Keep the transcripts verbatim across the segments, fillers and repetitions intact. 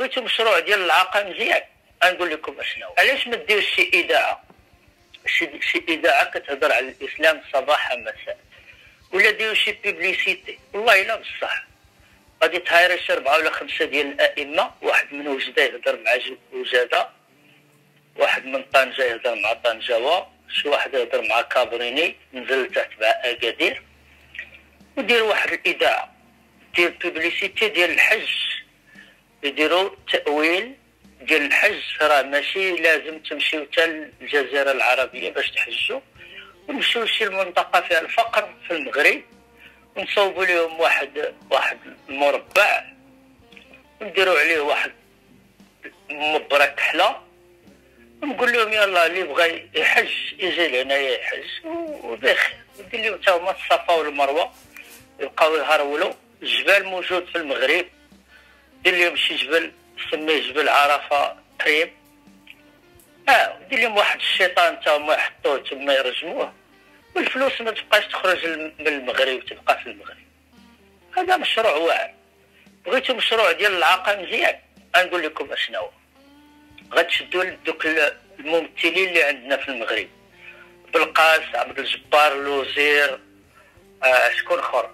بغيتو مشروع ديال العاقه مزيان، غنقول لكم اشنو. علاش ما ديروش شي اذاعه، شي, شي اذاعه كتهضر على الاسلام صباحا مساء، ولا ديروا شي بيبليسيتي. والله الا بصح غادي تهاير شي اربعه ولا خمسه ديال الائمه، واحد من وجده يهضر مع وجده، واحد من طنجه يهضر مع طنجاوه، شي واحد يهضر مع كابريني نزل تحت مع اكادير، ودير واحد الاذاعه دير بيبليسيتي ديال الحج، يديروا تاويل ديال الحج. راه ماشي لازم تمشيو حتى الجزيره العربيه باش تحجوا، ونمشيو لشي منطقه فيها الفقر في المغرب، ونصوبوا لهم واحد واحد المربع، ونديروا عليه واحد مبرة كحله، ونقول لهم يلا اللي بغى يحج يجي لهنايا يحج وبخير. ندير لهم حتى هما الصفا والمروه، يبقاو يهرولوا. الجبال موجود في المغرب، دير لهم شي جبل سميه جبل عرفه قريب، اه دير لهم واحد الشيطان حتى هما يحطوه تما يرجموه، والفلوس ما تبقاش تخرج من المغرب، تبقى في المغرب. هذا مشروع واعر. بغيتو مشروع ديال العاقه مزيان، غنقول لكم اشنو. غتشدوا دوك الممثلين اللي عندنا في المغرب، بلقاس، عبد الجبار الوزير، آه شكون اخر،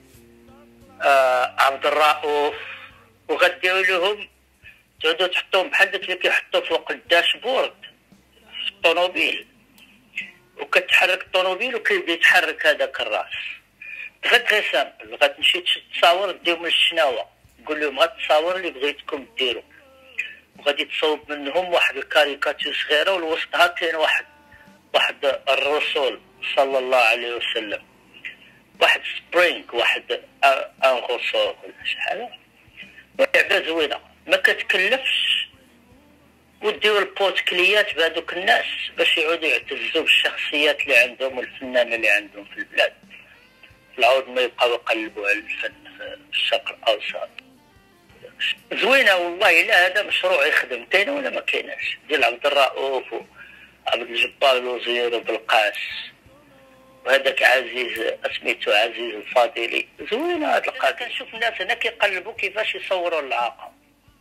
آه عبد الرؤوف، وغديروا لهم تعودوا تحطوهم بحال داك اللي كيحطوا فوق الداشبورد في الطوموبيل، وكتحرك الطوموبيل وكيبدا يتحرك هذاك الراس. غير غير سامبل، غتمشي تشد تصاور ديهم للشناوه، قول لهم هاد التصاور اللي بغيتكم ديروا، وغادي تصوب منهم واحد الكاريكاتير صغيره، والوسطها كاين واحد واحد الرسول صلى الله عليه وسلم، واحد سبرينغ، واحد ان رسول ولا شحال. لعبه زوينه ما كتكلفش، وديو البوت كليات بهذوك الناس باش يعودوا يعتزوا بالشخصيات اللي عندهم والفنانه اللي عندهم في البلاد، العود ما يبقاو يقلبوا على الفن في الشرق الاوسط. زوينه والله. الا هذا مشروع يخدم، كاينه ولا ما كايناش؟ ديال عبد الرؤوف وعبد الجبار الوزير وبلقاس وهذاك عزيز سميتو عزيز الفاضلي، زوينه هاد القضيه. كنشوف الناس هنا كيقلبوا كيفاش يصوروا العاقه.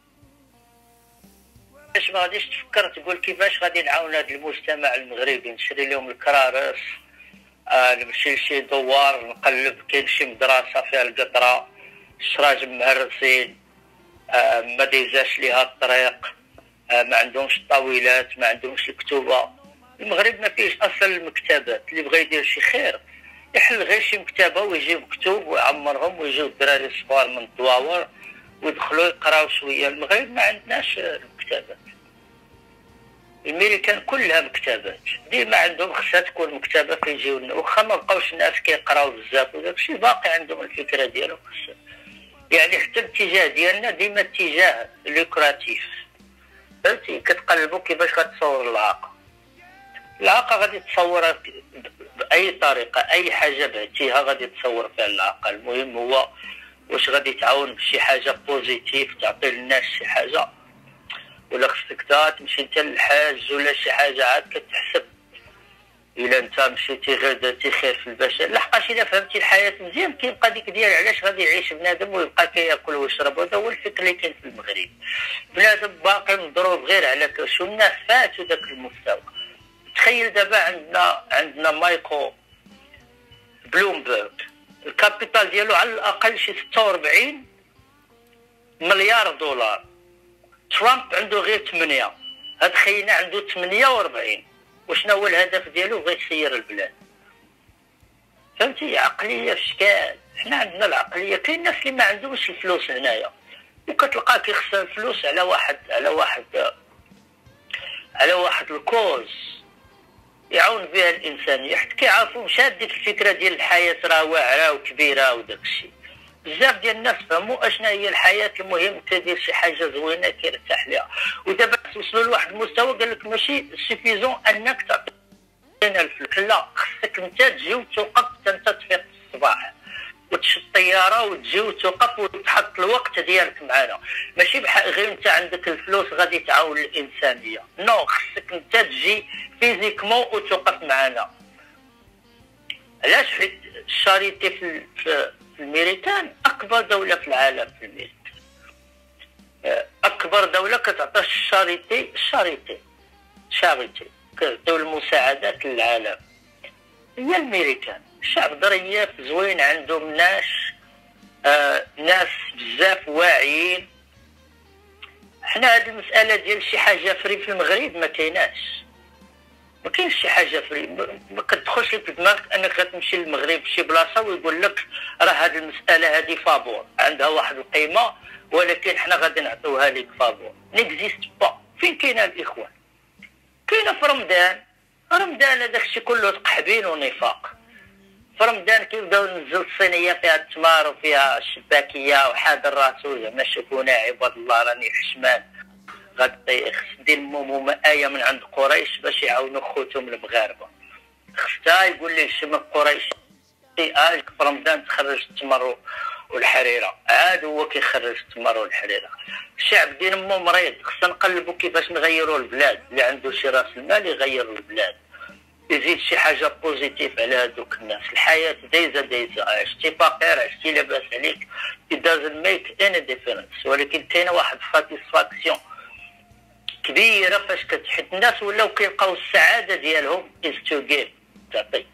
باش ما غاديش تفكر تقول كيفاش غادي نعاون هذا المجتمع المغربي، نشري لهم الكرارس، آه نمشي لشي دوار نقلب، كاين شي مدرسه فيها القطره، الشراج مهرسين، آه ما ديزاش ليها الطريق، آه ما عندهمش الطاولات، ما عندهمش الكتوبه. المغرب ما فيهش اصلا المكتبات. اللي بغى يدير شي خير يحل غير شي مكتبه ويجيب كتب ويعمرهم، ويجيو الدراري الصغار من الدواور ويدخلوا يقراو شويه. المغرب ما عندناش المكتبات. الميريكان كلها مكتبات، ديما عندهم خصها تكون مكتبه كيجيو لنا، واخا ما بقاوش الناس كيقراو بزاف وداك الشيء باقي عندهم الفكره ديالهم. يعني حتى الاتجاه ديالنا ديما اتجاه لوكراتيف، فهمتي؟ كتقلبوا كيفاش غتصور العاقه. العاقه غادي تصورها باي طريقه، اي حاجه بعتيها غادي تصور فيها العاقه. المهم هو واش غادي تعاون بشي حاجه بوزيتيف، تعطي للناس شي حاجه، ولا خصك تمشي انت للحاج ولا شي حاجه عاد كتحسب. الا انت مشيتي غير درتي خير في البشر، لحقاش الا فهمتي الحياه مزيان كيبقى ديك ديال علاش غادي يعيش بنادم ويبقى كياكل ويشرب. هذا هو الفكر اللي كاين في المغرب. بنادم باقي مضروب غير على كاش، والناس فاتوا ذاك المستوى. تخيل دابا عندنا عندنا مايكرو بلومبرغ، الكابيتال ديالو على الاقل شي ستة وأربعين مليار دولار. ترامب عنده غير ثمانية، هاد خينا عنده ثمانية وأربعين. وشنو هو الهدف ديالو؟ بغى يسير البلاد. فهمتي؟ عقليه في شكال. حنا عندنا العقليه. كاين الناس اللي ما عندهمش الفلوس هنايا، وكتلقاه كيخسر الفلوس على واحد على واحد على واحد الكوز يعاون بها الانسانيه، حيت كيعرفوا مشات ديك الفكره ديال الحياه راه واعره وكبيره وداك الشيء. بزاف ديال الناس فهموا اشنا هي الحياه، المهم تدير شي حاجه زوينه كيرتاح لها. ودابا توصلوا لواحد المستوى قال لك ماشي سوفيزون انك تعطينا الفلوس، لا خصك انت تجي وتوقف انت تفيق الصباح وتشد الطياره وتجي وتوقف وتحط الوقت ديالك معنا. ماشي بحال غير انت عندك الفلوس غادي تعاون الانسانيه، نو خصك انت تجي فيزيكمون وتوقف معنا. علاش؟ حيت الشاريتي في في الميريكان اكبر دوله في العالم في الميريكان، اكبر دوله كتعطي الشاريتي الشاريتي شاريتي كتعطيو المساعدات للعالم هي الميريكان. الشعب ظريف زوين، عندهم ناس آه ناس بزاف واعيين. حنا هاد المساله ديال شي حاجه فري في المغرب ما كايناش، ما كاينش شي حاجه فري، ما كتدخلش لك في دماغك انك غتمشي للمغرب شي بلاصه ويقول لك راه هاد المساله هادي فابور عندها واحد القيمه ولكن حنا غادي نعطيوها لك فابور. نيكزيست با. فين كاينه الاخوان؟ كاينه في رمضان. رمضان هذاك الشيء كله تقحبين ونفاق. في رمضان كيبداو ننزل الصينيه فيها التمار وفيها الشباكيه وحاضر راسو زعما شوفونا عباد الله راني حشمان غادي خص دير مو آية من عند قريش باش يعاونوا خوتهم المغاربه. خصها يقول لي شمك قريش آلك في رمضان تخرج التمر والحريره، عاد هو كيخرج التمر والحريره. الشعب ديال مو مريض، خصنا نقلبوا كيفاش نغيروا البلاد. اللي عنده شي راس المال يغير البلاد، يزيد شي حاجه بوزيتيف على هذوك الناس. الحياه دايزه دايزه، عشتي فقير عشتي لاباس عليك it doesn't make any difference. ولكن كاينه واحد ساتيسفاكسيون كبيره فاش كتحد الناس ولاو كيلقاو السعاده ديالهم is to give تعطي.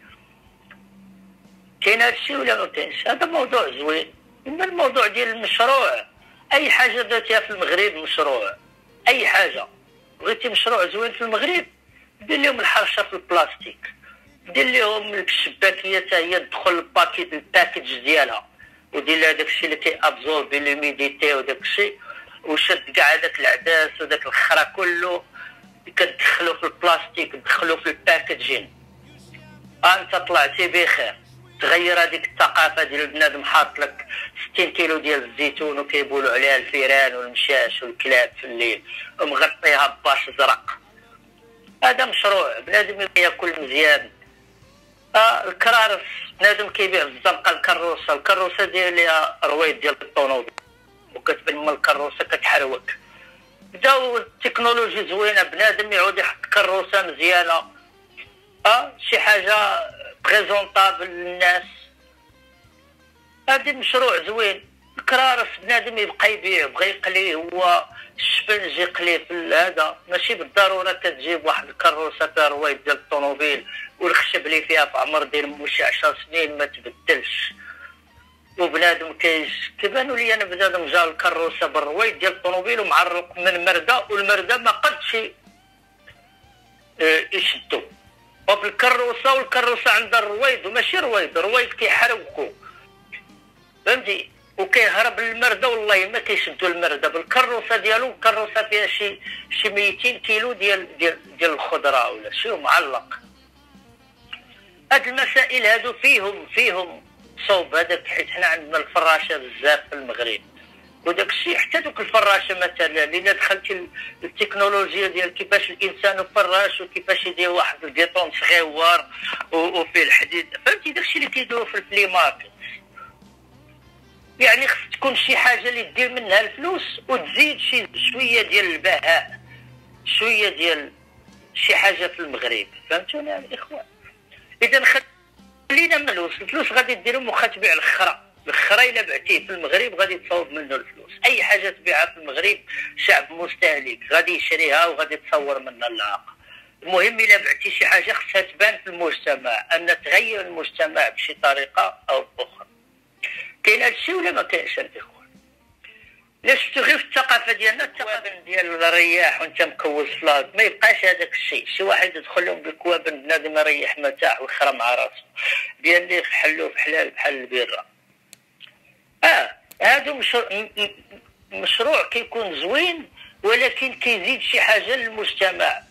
كاين هادشي ولا ما كاينش؟ هذا موضوع زوين. اما الموضوع ديال المشروع، اي حاجه درتيها في المغرب مشروع، اي حاجه بغيتي مشروع زوين في المغرب دير لهم الحرشه في البلاستيك، دير لهم الشباكيه حتى هي تدخل الباكيت الباكيج ديالها ودير لها داكشي اللي كيابزوربي لوميديتي وداكشي، وشد كاع هذاك العدس وداك الخرا كله كتدخلو في البلاستيك تدخلو في الباكيجين. انت طلعتي بخير. تغير هذيك الثقافه ديال بنادم حاط لك ستين كيلو ديال الزيتون وكيبولوا عليها الفيران والمشاش والكلاب في الليل ومغطيها بباش زرق. هذا مشروع. بنادم ياكل مزيان. آه الكرارس بنادم كيبيع في الزنقه الكروسه، الكروسه ديالها رويد ديال الطونوبيل وكتبان من الكروسه كتحروك. بداو التكنولوجي زوينه، بنادم يعود يحط كروسه مزيانه، اه شي حاجه بريزونطابل للناس. هذا مشروع زوين. الكرارس بنادم يبقى يبيع، بغى يقلي هو الشبنج يقلي في هذا، ماشي بالضروره كتجيب واحد الكروسه فيها رويد ديال الطوموبيل والخشب اللي فيها في عمر ديال شي عشر سنين ما تبدلش. وبنادم كيش كيبانوا لي انا بنادم جا الكروسه بالرويد ديال الطوموبيل ومعرق من مرده والمرده ما قدش يشدو. وفي الكروسه والكروسه عندها الرويد وماشي رويد، رويد كيحرقو فهمتي وكيهرب المرده والله ما كيشدوا المرده بالكروسه ديالو. الكروسه فيها شي شي ميتين كيلو ديال ديال ديال الخضره ولا شي معلق. هاد المسائل هادو فيهم فيهم صوب هذاك، حيت حنا عندنا الفراشه بزاف في المغرب وداك الشيء. حتى دوك الفراشه مثلا الا دخلتي التكنولوجيا ديال كيفاش الانسان يفرش وكيفاش يدير واحد الكيطون صغيور وفيه الحديد، فهمتي داك الشيء اللي كيديروا في الفلي ماركت. يعني خص تكون شي حاجه اللي دير منها الفلوس وتزيد شي شويه ديال البهاء، شويه ديال شي حاجه في المغرب. فهمتوني يا الاخوان؟ اذا خلينا من الفلوس، الفلوس غادي ديرهم واخا تبيع الخرا، الخرا الا بعتيه في المغرب غادي تصوب منه الفلوس. اي حاجه تبيعها في المغرب شعب مستهلك غادي يشريها وغادي تصور منها العاقه. المهم الا بعتي شي حاجه خصها تبان في المجتمع، ان تغير المجتمع بشي طريقه او باخرى. كاين هادشي ولا ما كاينش الاخوان؟ لا شفتو غير في الثقافه ديالنا، الثقافه ديال الرياح وانت مكوز فلاط ما يبقاش هذاك الشيء. شي واحد يدخل لهم بالكوابن بنادم يريح متاع ويخرم مع راسو ديال اللي حلوه في حلال بحال البيره. اه هادو مشروع, مشروع كيكون زوين ولكن كيزيد شي حاجه للمجتمع.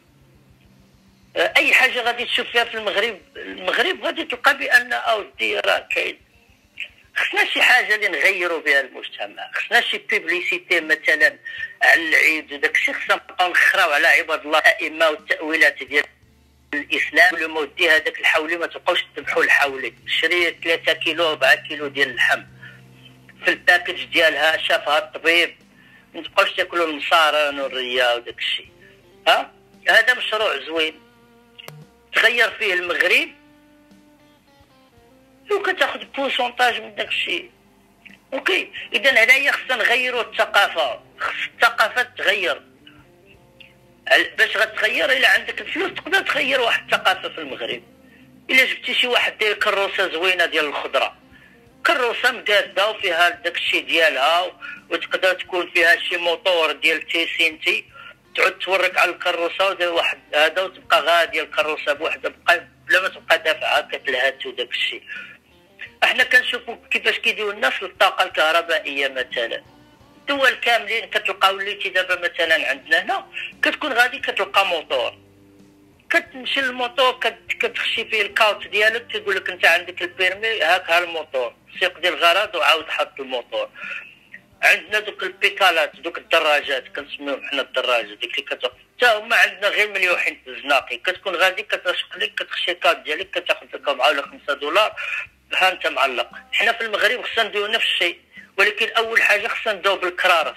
آه اي حاجه غادي تشوف فيها في المغرب المغرب غادي تلقى بان اودي راه كاين. خصنا شي حاجه اللي نغيروا بها المجتمع، خصنا شي بيبليسيتي مثلا على العيد وداك الشيء. خصنا نبقاو نخراو على عباد الله الائمه والتاويلات ديال الاسلام. كل ما ودي هذاك الحولي ما تبقاوش تذبحوا الحولي، شري ثلاثة كيلو أربعة كيلو ديال اللحم في الباكج ديالها شافها الطبيب، ما تبقاوش تاكلوا المصارن والريه وداك الشيء. ها هذا مشروع زوين تغير فيه المغرب لو كتاخذ بورسونتاج من داك الشيء. اوكي، اذا هنايا خصنا نغيروا الثقافه، خص الثقافه تغير. باش غتغير الا عندك الفلوس تقدر تغير واحد الثقافه في المغرب. الا جبتي شي واحد داير كروسه زوينه ديال الخضره، كروسه مقاده وفيها داك الشيء ديالها، وتقدر تكون فيها شي موتور ديال تيسينتي، تعود تورك على الكروسه ودير واحد هذا وتبقى غاديه الكروسه بوحدها، بقى بلا ما تبقى دافعه كتلهات وداك الشيء. احنا كنشوفوا كيفاش كيديروا الناس للطاقه الكهربائيه مثلا. دول كاملين كتلقى وليتي دابا مثلا عندنا هنا كتكون غادي كتلقى موتور، كتمشي للموتور كتخشي فيه الكاوت ديالك، تيقول لك انت عندك البيرمي هاك ها الموتور، سيق ديال الغرض وعاود حط الموتور. عندنا دوك البيكالات دوك الدراجات كنسميوهم حنا الدراجه ديك اللي كتوقف حتى هما عندنا غير مليوحين في الزناقي، كتكون غادي كترشق لك كتخشي الكاوت ديالك كتاخذ لك أربعة ولا خمسة دولار ها انت معلق. حنا في المغرب خصنا نديرو نفس الشيء، ولكن اول حاجه خصنا نبداو بالكرارس،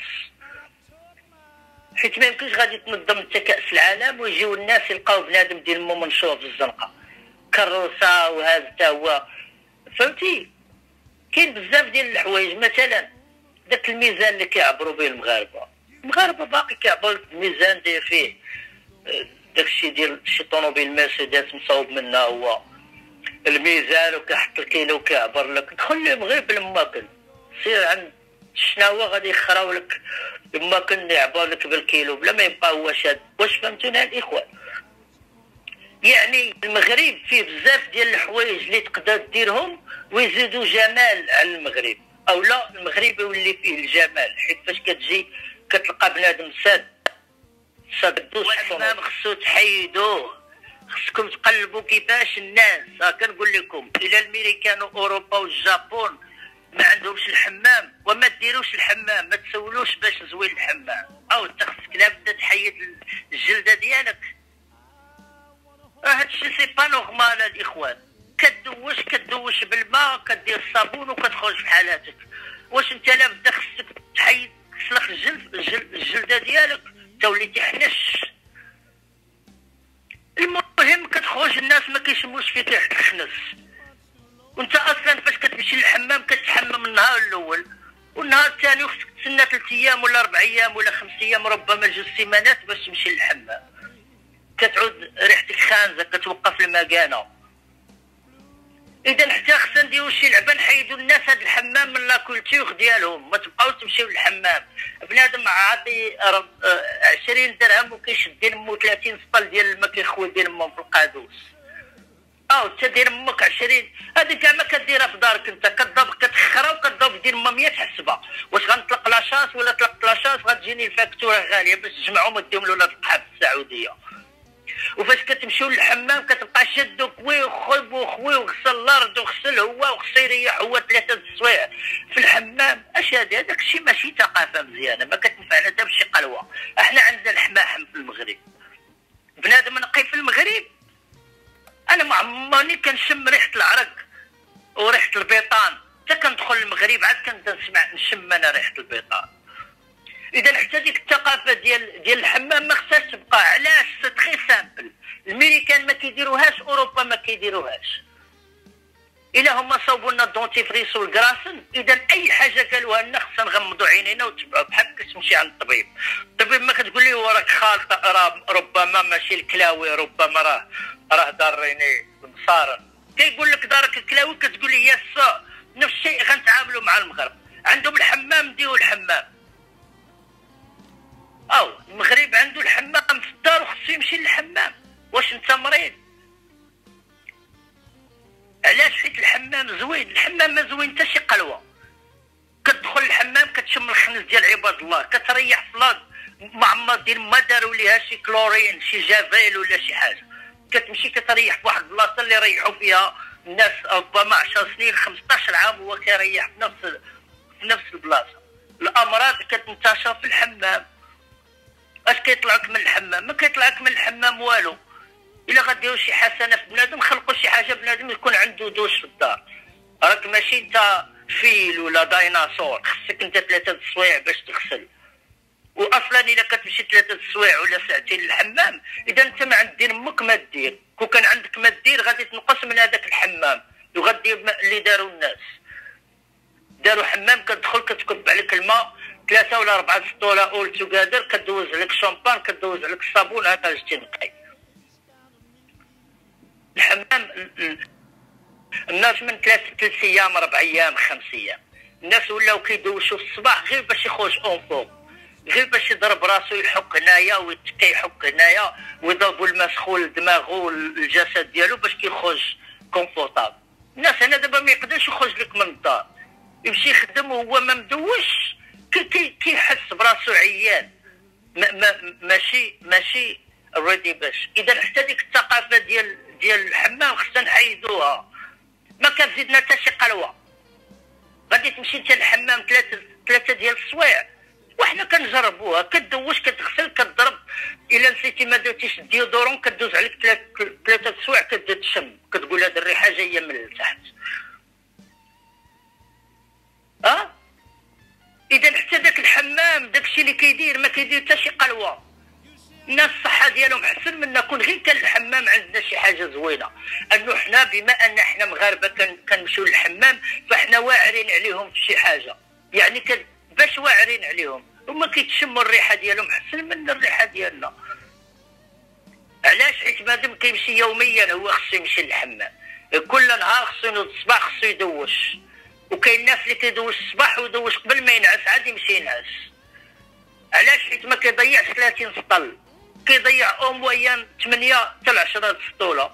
حيت ما يمكنش غادي تنظم انت كاس العالم ويجيو الناس يلقاو بنادم ديال مو منشور في الزنقه كروسه وهذا حتى هو. فهمتي؟ كاين بزاف ديال الحوايج، مثلا داك الميزان اللي كيعبروا به المغاربه، المغاربه باقي كيعبروا الميزان داير فيه داك الشيء ديال شي طوموبيل مرسيدس مصوب منها هو الميزان وكيحط الكيلو وكيعبر لك. دخل لهم غير بالماكن، سير عند الشناوه غادي يخراو لك الماكن يعبر لك بالكيلو بلا ما يبقى هو شاد. واش فهمتونا الاخوان؟ يعني المغرب فيه بزاف ديال الحوايج اللي تقدر ديرهم ويزيدوا جمال على المغرب، او لا المغرب يولي فيه الجمال. حيت فاش كتجي كتلقى بنادم ساد ساد الحمام خصو تحيدوه، خصكم تقلبوا كيفاش الناس. ها كنقول لكم الى الميريكان واوروبا والجابون ما عندهمش الحمام وما ديروش الحمام، ما تسولوش باش زوين الحمام، او انت خصك لابد تحيد الجلده ديالك. هادشي سي با نورمال الاخوان. كدوش كدوش بالماء كدير الصابون وكتخرج في حالاتك. واش انت لابد خصك تحيد تسلخ الجلد الجلده ديالك تولي تحنش. المهم كتخرج الناس ما كيشموش فيك ريحه الخنس، وانت اصلا فاش كتمشي للحمام كتحمم النهار الاول والنهار الثاني خصك تسنى ثلاث ايام ولا اربع ايام ولا خمس ايام ربما جوج سيمانات باش تمشي للحمام. كتعود ريحتك خانزه كتوقف المكانه. اذا حتى خصنا نديرو شي لعبه نحيدو الناس هاد الحمام من لاكولتور ديالهم، ما تبقاوش تمشيو للحمام. بنادم عاطي عشرين درهم وكيشد لمو ثلاثين سطل ديال الماء كيخوي ديال امهم في القادوس، او انت دير امك عشرين. هذيك كاع ما كديرها في دارك انت كتضرب كتخرا وكتضرب دير امها مية حسبه. واش غنطلق لاشاس ولا طلقت لاشاس غتجيني الفاكتوره غاليه باش تجمعهم وديهم لولاد القحاب في السعوديه. وفاش كتمشيو للحمام كتبقى شد وكوي وخيب وخوي وغسل الارض وغسل هو وخصو يريح هو ثلاثه السوايع في الحمام. اش هذا؟ هذاك الشيء ماشي ثقافه مزيانه، ما كتنفعنا حتى بشي قلوه. احنا عندنا الحماحم في المغرب، بنادم نقي في المغرب انا ما عمرني كنشم ريحه العرق وريحه البيطان. حتى كندخل المغرب عاد كنبدا نسمع نشم انا ريحه البيطان. اذا حتى ديك الثقافه ديال ديال الحمام ما خصهاش تبقى. علاش؟ سي تري سامبل. الميريكان ما كيديروهاش، اوروبا ما كيديروهاش. الا هما صوبوا لنا الدونتيفريس والكراسن، اذا اي حاجه قالوها لنا خصنا نغمضوا عينينا ونتبعوا بحال كتمشي عند الطبيب. الطبيب ما كتقول ليه وراك خالط راه ربما ماشي الكلاوي، ربما راه راه داريني مصارن. كيقول لك دارك الكلاوي كتقول لي يس. نفس الشيء غنتعاملوا مع المغرب، عندهم الحمام ديو الحمام. او المغرب عنده الحمام في الدار وخصو يمشي للحمام. واش انت مريض؟ علاش؟ حيت الحمام زوين. الحمام ما زوين حتى شي قلوه. كتدخل الحمام كتشم الخنز ديال عباد الله، كتريح في الارض ما عمر دير ما داروا ليها شي كلورين شي جافيل ولا شي حاجه. كتمشي كتريح في واحد البلاصه اللي ريحوا فيها الناس ربما عشر سنين خمسطاش عام هو كيريح في نفس في نفس البلاصه. الامراض كتنتشر في الحمام. اش كيطلعك من الحمام؟ ما كيطلعك من الحمام والو. الا غديروا شي حسنه في بنادم خلقوا شي حاجه بنادم يكون عنده دوش في الدار. راك ماشي انت فيل ولا ديناصور، خصك انت ثلاثه السوايع باش تغسل. واصلا الا كتمشي ثلاثه السوايع ولا ساعتين للحمام، اذا انت ما عند دين امك ما دير. كون كان عندك ما دير غادي تنقص من هذاك الحمام وغدير اللي داروا الناس. داروا حمام كتدخل كتكب عليك الماء ثلاثه ولا اربعه سطوله اول توغادر، كدوز عليك شامبان، كدوز عليك الصابون، هكا جيتي نقي. الحمام الناس من ثلاث ثلاث ايام اربع ايام خمس ايام الناس ولاو كيدوشوا في الصباح غير باش يخرج اون فوق، غير باش يضرب راسو يحك هنايا ويتكي يحك هنايا ويضربوا الماء سخون لدماغه والجسد ديالو باش كيخرج كونفورتابل. الناس هنا دابا ما يقدرش يخرج لك من الدار، يمشي يخدم وهو ما مدوش، كي كيحس براسو عيان. ما ما ماشي ماشي اوريدي. باش اذا حتى ديك الثقافه ديال ديال الحمام خصنا نحيدوها. ما كتزيدنا حتى شي قلوه، غادي تمشي انت للحمام ثلاثه ثلاثه ديال السوايع وحنا كنجربوها، كدوش كتغسل كتضرب، الا نسيتي ما درتيش الديودورون كدوز عليك ثلاثه سوايع كتبدا تشم، كتقول هذه الريحه جايه من التحت. اه اذا حتى داك الحمام داكشي اللي كيدير ما كيدير حتى شي قلوه. الناس الصحه ديالهم احسن منا، كون غير كان الحمام عندنا شي حاجه زوينه، انه حنا بما ان حنا مغاربه كنمشيو للحمام فحنا واعرين عليهم في شي حاجه، يعني كد باش واعرين عليهم هما كيتشموا الريحه ديالهم احسن من الريحه ديالنا. علاش؟ حيت مادام كيمشي يوميا هو خصو يمشي للحمام، كل نهار خصو ينوض الصباح خصو يدوش، وكاين الناس اللي كيدوش الصباح ويدوش قبل ما ينعس عاد يمشي ينعس. علاش؟ حيت ما كيضيعش ثلاثين سطل، كيضيع او مويان ثمانية حتى عشرة سطوله.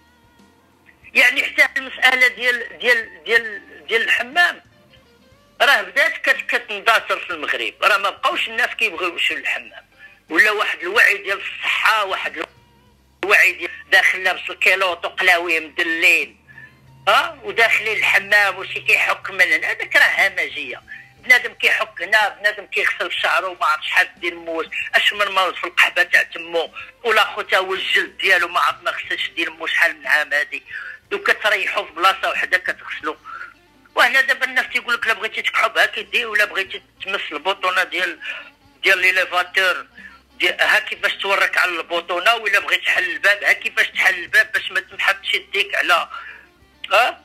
يعني حتى المساله ديال ديال ديال ديال الحمام راه بدات كتندثر في المغرب، راه ما بقاوش الناس كيبغيو يمشيو للحمام، ولا واحد الوعي ديال الصحه، واحد الوعي ديال داخل لابس الكيلوط وقلاوي مدلين ها وداخلين الحمام وشي كيحك من هنا، هذاك راه همجيه. بنادم كيحك هنا، بنادم كيغسل في شعرو ما عرف شحال ديال الموس، اش من مرض في القحبه تاع تمو، ولا خو تا هو الجلد ديالو ما عرف ما غسلش ديال مو شحال من عام هادي، وكتريحو في بلاصه وحده كتغسلو. وهنا دابا الناس تيقول لك لا بغيتي تكحب ها كيدي، ولا بغيتي تمس البوطونه ديال ديال ليليفاتور ها كيفاش تورك على البوطونه، ولا بغيت تحل الباب ها كيفاش تحل الباب باش ما تحطش يديك على ها.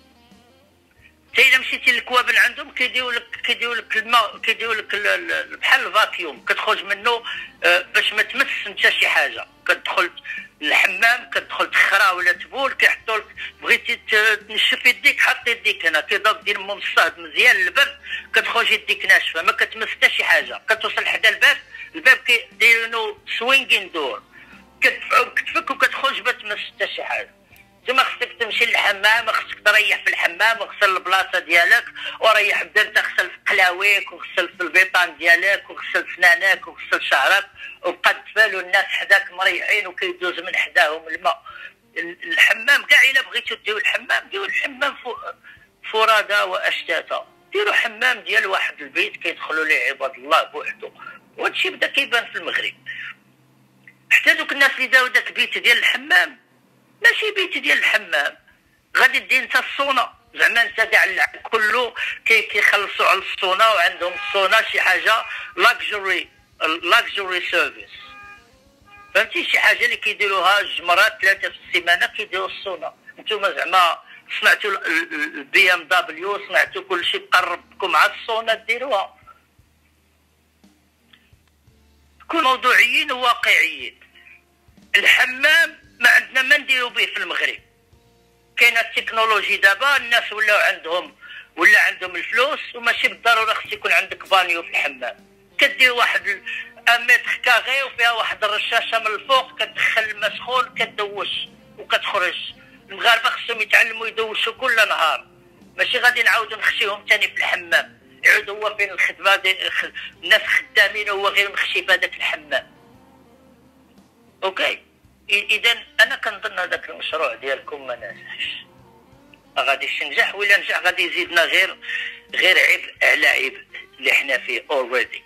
حتى الا مشيتي للكوابل عندهم كيديروا لك كيديروا لك الماء، كيديروا لك بحال الفاكيوم كتخرج منه باش ما تمس انت شي حاجه. كتدخل للحمام كتدخل تخرا ولا تبول كيحطوا لك، بغيتي تنشف يديك حط يديك هنا كيضرب دير مو مصاد مزيان الباب، كتخرج يديك ناشفه ما كتمس حتى شي حاجه. كتوصل حدا الباب، الباب كيديروا سوينغين دور، كتدفعو بكتفك وكتخرج ما تمس حتى شي حاجه. تما خصك تمشي للحمام، خصك تريح في الحمام وغسل البلاصه ديالك وريح، بدا انت غسل في قلاويك وغسل في البيطان ديالك وغسل سنانك وغسل شعرك، وبقى تفالوا الناس حداك مريحين وكيدوز من حداهم الماء. الحمام كاع الا بغيتو ديروا الحمام ديروا الحمام فرادى واشتاتا، ديروا حمام ديال واحد البيت كيدخلوا ليه عباد الله بوحدو، وهادشي بدا كيبان في المغرب. حتى دوك الناس اللي داو داك البيت ديال الحمام ماشي بيت ديال الحمام، غادي دير انت الصونه، زعما انت كاع كله كيخلصوا على الصونه، وعندهم الصونه شي حاجه لاكجوري لاكجوري سيرفيس، فهمتي؟ شي حاجه اللي كيديروها جوج مرات ثلاثه في السيمانه كيديروا الصونه. نتوما زعما صنعتوا البي ام دبليو، صنعتوا كلشي قربكم مع الصونه ديروها. كون موضوعيين وواقعيين. الحمام ما عندنا ما نديرو به في المغرب. كاينه التكنولوجي دابا، الناس ولاو عندهم ولا عندهم الفلوس، وماشي بالضروره خص يكون عندك بانيو في الحمام. كدير واحد ان متر كاغي وفيها واحد الرشاشه من الفوق، كتدخل الماء سخون كدوش وكتخرج. المغاربه خصهم يتعلموا يدوشوا كل نهار، ماشي غادي نعاودوا نخشيهم ثاني في الحمام، يعود هو فين الخدمه ديال الناس خدامين وهو غير مخشي في هذاك الحمام. اوكي، اذا انا كنظن هذاك المشروع ديالكم ما ناجحش، ما غاديش ينجح، ولا نجح غادي يزيدنا غير غير عبء على عبء اللي حنا فيه اوريدي.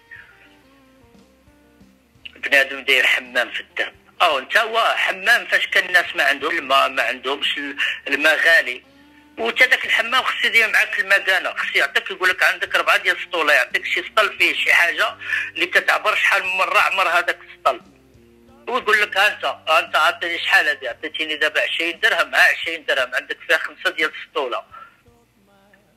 بنادم داير حمام في الدرب، او انت هو حمام فاش كان الناس ما عندهم الماء، ما عندهمش الماء غالي، وانت داك الحمام خص يدير معاك المكانه، خص يعطيك يقول لك عندك ربعه ديال السطوله، يعطيك شي سطل فيه شي حاجه اللي كتعبر شحال من مره عمر هذاك السطل، ويقول لك ها انت ها انت عطيني شحال هذه، عطيتيني دابا عشرين درهم، ها عشرين درهم عندك فيها خمسه ديال السطوله.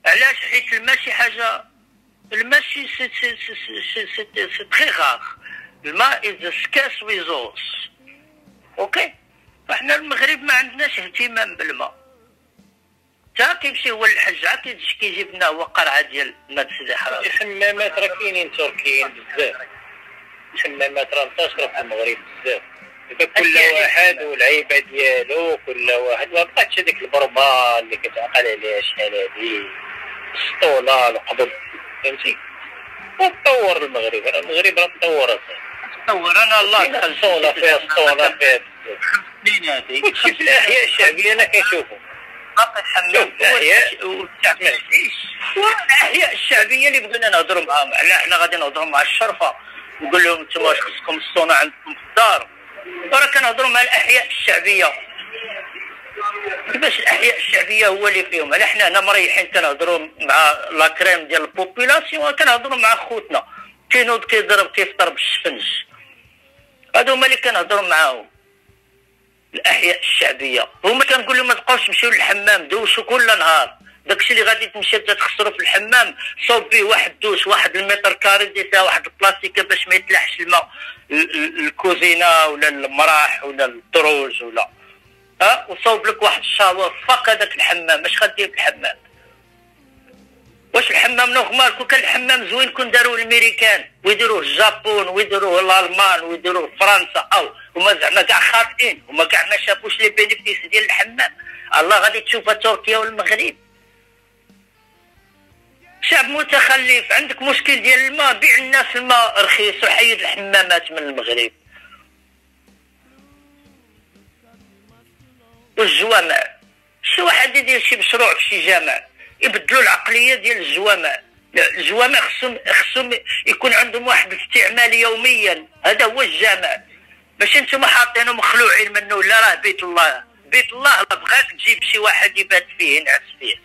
علاش؟ حيت الماء شي حاجه، الماء شي سي سي سي سي سي سي تري غاغ، الماء از سكاس ريزورس. اوكي، فاحنا المغرب ما عندناش اهتمام بالماء. تا كيمشي هو الحج عاد كيجي كيجيب لنا هو قرعه ديال الماء السيدي حرام. الحمامات راه كاينين تركيين بزاف، الحمامات راه منتشره في المغرب بزاف، كل واحد والعيبه ديالو، كل واحد ما بقاتش هذيك البربه اللي كتعقل عليها شحال هادي السطوله القبض، فهمتي؟ وتطور المغرب، راه المغرب راه تطور اصاحبي، تطور. انا الله دخل السطوله فيها السطوله فيها سنين هذه. وتشوف الاحياء الشعبيه انا كنشوفو باقي الحمام الاحياء والشعب والاحياء الشعبيه اللي بغينا نهضروا معاهم. حنا غادي نهضروا مع الشرفه نقول لهم انتم واش خصكم الصونه عندكم في الدار، وراه كنهضروا مع الاحياء الشعبيه. كيفاش الاحياء الشعبيه هو اللي فيهم؟ حنا هنا مريحين كنهضروا مع لا كريم ديال البوبولاسيون، كنهضروا مع خوتنا كينوض كيضرب كيفطر بالشفنج، هادو هما اللي كنهضروا معاهم. الاحياء الشعبيه هما كنقول لهم ما تبقاوش تمشيو للحمام، دوشوا كل نهار. داكشي اللي غادي تمشي تخسروا في الحمام صوب فيه واحد دوش، واحد المتر كاري دير فيها واحد البلاستيكه باش ما يتلحش الماء، الكوزينه ولا المراح ولا الدروج ولا ها، وصوب لك واحد الشاور فك هذاك الحمام. اش غدير في الحمام؟ واش الحمام نورمال؟ كون كان الحمام زوين كون داروه الامريكان ويديروه الجابون ويديروه الالمان ويديروه فرنسا، او هما زعما كاع خاطئين، هما كاع ما شافوش لي بينيفيس ديال الحمام. الله غادي تشوفها تركيا والمغرب. شعب متخلف، عندك مشكل ديال الماء، بيع الناس الماء رخيص وحيد الحمامات من المغرب. والجوامع، شي واحد يدير شي مشروع في شي جامع يبدلوا العقليه ديال الجوامع. الجوامع خصهم خصهم يكون عندهم واحد الاستعمال يوميا، هذا هو الجامع، ماشي نتوما حاطينهم مخلوعين منه. لا راه بيت الله، بيت الله بغاك تجيب شي واحد يبات فيه ينعس فيه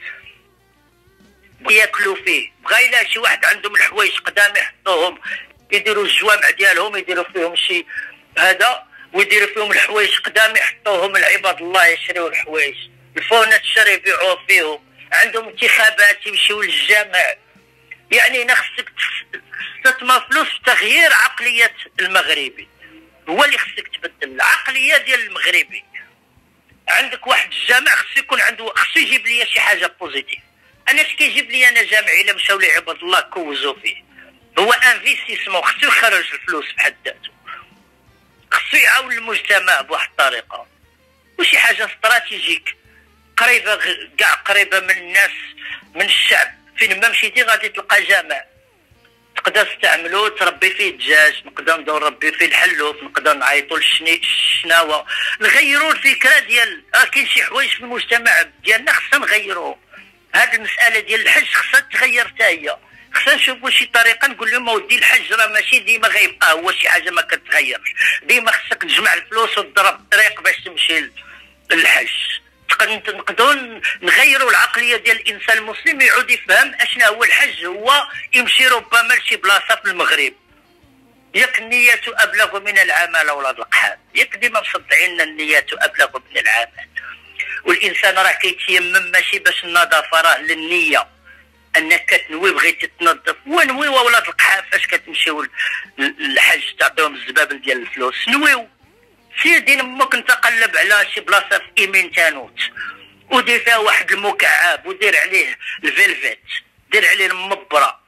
ياكلوا فيه، بغا الا شي واحد عندهم الحوايج قدام يحطوهم، يديروا الجوامع ديالهم يديروا فيهم شي هذا، ويديروا فيهم الحوايج قدام يحطوهم العباد الله يشريوا الحوايج، الفونه تشري يبيعوه فيهم، عندهم انتخابات يمشيو للجامع. يعني انا خصك تستثمر فلوس في تغيير عقليه المغربي، هو اللي خصك تبدل العقليه ديال المغربي. عندك واحد الجامع خصو يكون عنده، خصو يجيب لي شي حاجه بوزيتيف. انا اش كيجيب لي انا جامع الا مشاو لي عباد الله كوزوا فيه؟ هو انفيستيسمون، خصو يخرج الفلوس بحد ذاته، خصو يعاون المجتمع بواحد الطريقه، وشي حاجه استراتيجيك قريبه كاع قريبه من الناس من الشعب. فين ما مشيتي غادي تلقى جامع تقدر تستعملو تربي فيه الدجاج، نقدر ندور نربي فيه الحلوف، نقدر نعيطوا للشناوه، نغيروا الفكره ديال راه كاين شي حوايج في المجتمع ديالنا خصنا نغيروهم. هذه المساله ديال الحج خصها تغير حتى هي، خصنا نشوفوا شي طريقه نقول لهم اودي الحج راه ماشي ديما غيبقى هو شي حاجه ما كتغيرش، ديما خصك تجمع الفلوس وتضرب الطريق باش تمشي للحج. نقدروا نغيروا العقليه ديال الانسان المسلم يعود يفهم اشنا هو الحج، هو يمشي ربما لشي بلاصه في المغرب. ياك النية ابلغ من العمل اولاد القحاب، ياك ديما مصدعين النية ابلغ من العمل. والانسان راه كيتيمم ماشي باش النظافه، راه للنيه، انك كتنوي بغيتي تنظف. ونويو اولاد القحاب فاش كتمشيو للحج تعطيهم الزبابن ديال الفلوس، نويو سيدي امك انت قلب على شي بلاصه في ايمين تانوت ودير فيها واحد المكعب ودير عليه الفيلفيت، دير عليه المبره،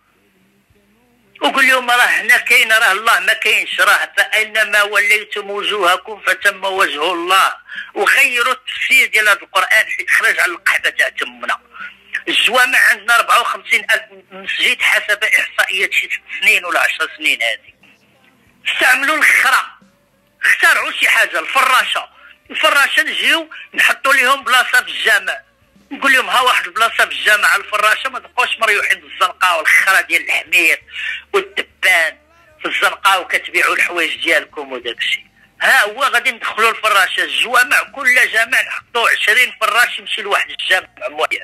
وقول لهم راه هنا كاين، راه الله ما كاينش، راه فاينما وليتم وجوهكم فتم وجه الله. وغيروا التفسير ديال هذا القران حيت خرج على القحبه تاع تمنا. الجوامع عندنا أربعة وخمسين ألف مسجد حسب احصائيات شي ست سنين ولا عشر سنين هذه. استعملوا الخرا، اخترعوا شي حاجه، الفراشه، الفراشه نجيو نحطوا لهم بلاصه في الجامع، نقول لهم ها واحد البلاصه في الجامع الفراشه، ما تبقاوش مريوحين بالزنقه والخرا ديال الحمير والدبان في الزنقه وكتبيعوا الحوايج ديالكم وداك الشيء. ها هو غادي ندخلوا الفراشه، الجوامع كل جامع نحطوا عشرين فراش يمشي لواحد الجامع معين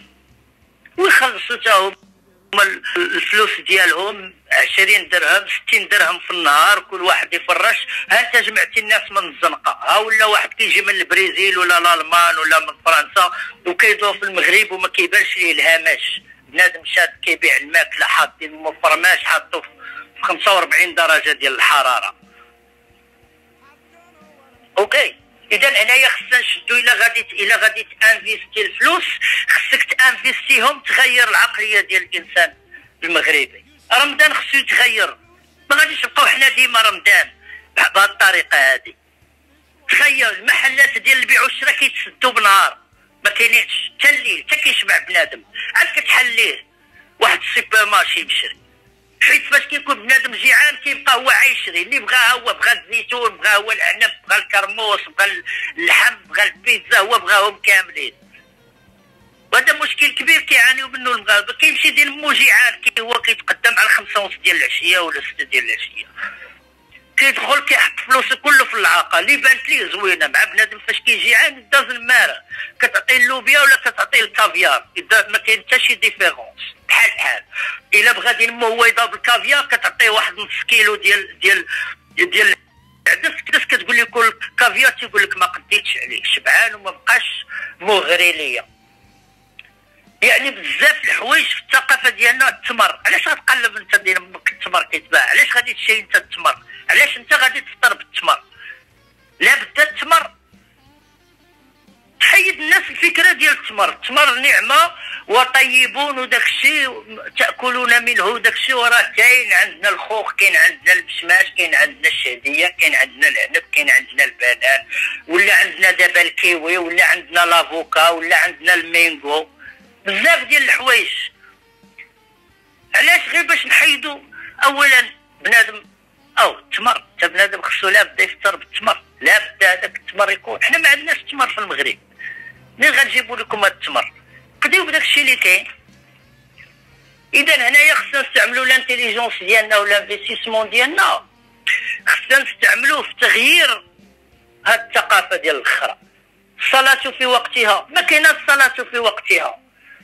ويخلصوا تا هما الفلوس ديالهم عشرين درهم ستين درهم في النهار، كل واحد يفرش. ها انت جمعتي الناس من الزنقه، ها ولا واحد كيجي من البرازيل ولا الالمان ولا من فرنسا وكيدور في المغرب وما كيبانش ليه الهامش، بنادم شاد كيبيع الماكله حاطين مفرماش حاطو في خمسة وأربعين درجه ديال الحراره. اوكي اذا هنايا خصنا نشدو الى غادي الى غادي تانفيستي الفلوس خصك تانفيستيهم تغير العقليه ديال الانسان المغربي. رمضان خصو يتغير، ما غاديش نبقاو حنا ديما رمضان بهذه الطريقه هذه. تخيل المحلات ديال البيع والشراء كيتسدوا بنهار ما كاينينش حتى الليل حتى كيشبع بنادم، عاد كتحليه واحد السوبر مارشي يشري، حيت فاش كيكون بنادم جيعان كيبقى هو عايشري اللي بغا، هو بغا الزيتون، بغا هو العنب، بغا الكرموس، بغا اللحم، بغا البيتزا، هو بغاهم كاملين. وهذا مشكل كبير كيعانيو منه المغاربه. كيمشي ديال مو جيعان كي هو كيتقدم على خمسة ونص ديال العشيه ولا ستة ديال العشيه، كيدخل كيحط فلوسه كله في العاقه اللي بانت ليه زوينه. مع بنادم فاش كيجيعان دازن مارا كتعطيه اللوبيا ولا كتعطيه الكافيار، اذا ما كاين حتى شي ديفيرونس بحال بحال. الا بغى ينمو هو يضرب الكافيار كتعطيه واحد نص كيلو ديال ديال ديال العدس كداش كتقول لي كل كافيار تيقول لك ما قديتش عليه، شبعان وما بقاش مغري ليا. يعني بزاف الحوايج في الثقافه ديالنا. التمر علاش غتقلب انت ديال امك التمر كيتباع؟ علاش غادي تشري انت التمر؟ علاش انت غادي تفطر بالتمر؟ لا بدا التمر تحيد الناس الفكره ديال التمر. التمر نعمه وطيبون وداك الشيء تاكلون منه وداك الشيء، وراه كاين عندنا الخوخ، كاين عندنا المشماش، كاين عندنا الشهديه، كاين عندنا العنب، كاين عندنا البنان، ولا عندنا دابا الكيوي، ولا عندنا لافوكا، ولا عندنا المينغو، بزاف ديال الحوايج. علاش غير باش نحيدو اولا بنادم او التمر؟ حتى بنادم خصو لا بدا يفطر بالتمر، لا بدا هذاك التمر يكون. حنا ما عندناش التمر في المغرب، منين غنجيبوا لكم هذا التمر؟ قضيو بداك الشيء اللي كاين. اذا هنايا خصنا نستعملوا الانتيليجونس ديالنا ولا الانفستيسمون ديالنا، خصنا نستعملوه في تغيير هذه الثقافه ديال الاخرى. الصلاه في وقتها، ما كايناش الصلاه في وقتها.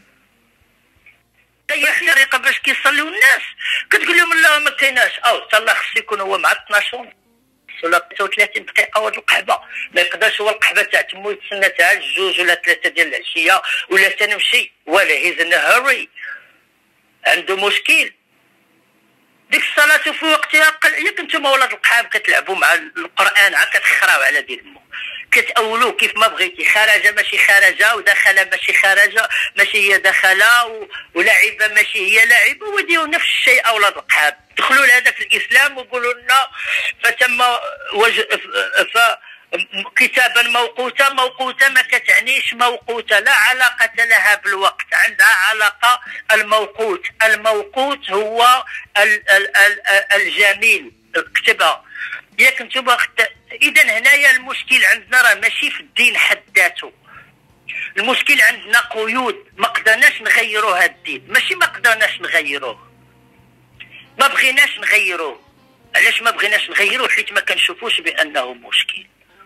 اي طريقه باش كيصليو الناس كتقول لهم لا ما كايناش، او صلاه خصو يكون هو مع اثناش ولا ثلاثة وثلاثين دقيقه وهاد القحبه، ما يقدرش هو القحبه تاع تمو يتسنى تاع الجوج ولا ثلاثه ديال العشيه ولا تنمشي ولا هيز هاري، عنده مشكل. ديك الصلاه في وقتها. ياك نتوما ولاد القحاب كتلعبوا مع القران عا كتخراو على ديال مو، كتأولوه كيف ما بغيتي، خرج ماشي خرج، ودخل ماشي خرج، ماشي هي دخل، ولعب ماشي هي لعب، وديروا نفس الشيء اولاد القحاب. دخلوا لهذاك الاسلام وقولوا لنا فتم وج... ف كتابا موقوتا. موقوتا ما كتعنيش موقوتا، لا علاقة لها بالوقت، عندها علاقة الموقوت. الموقوت هو ال... ال... ال... الجميل. اكتبها ياك نتوما. اذا هنايا المشكل عندنا راه ماشي في الدين حد ذاته، المشكل عندنا قيود ما قدرناش نغيروا هذا الدين. ماشي ما قدرناش نغيروه، ما بغيناش نغيروه. علاش ما بغيناش نغيروه؟ حيت ما كنشوفوش بانه مشكل.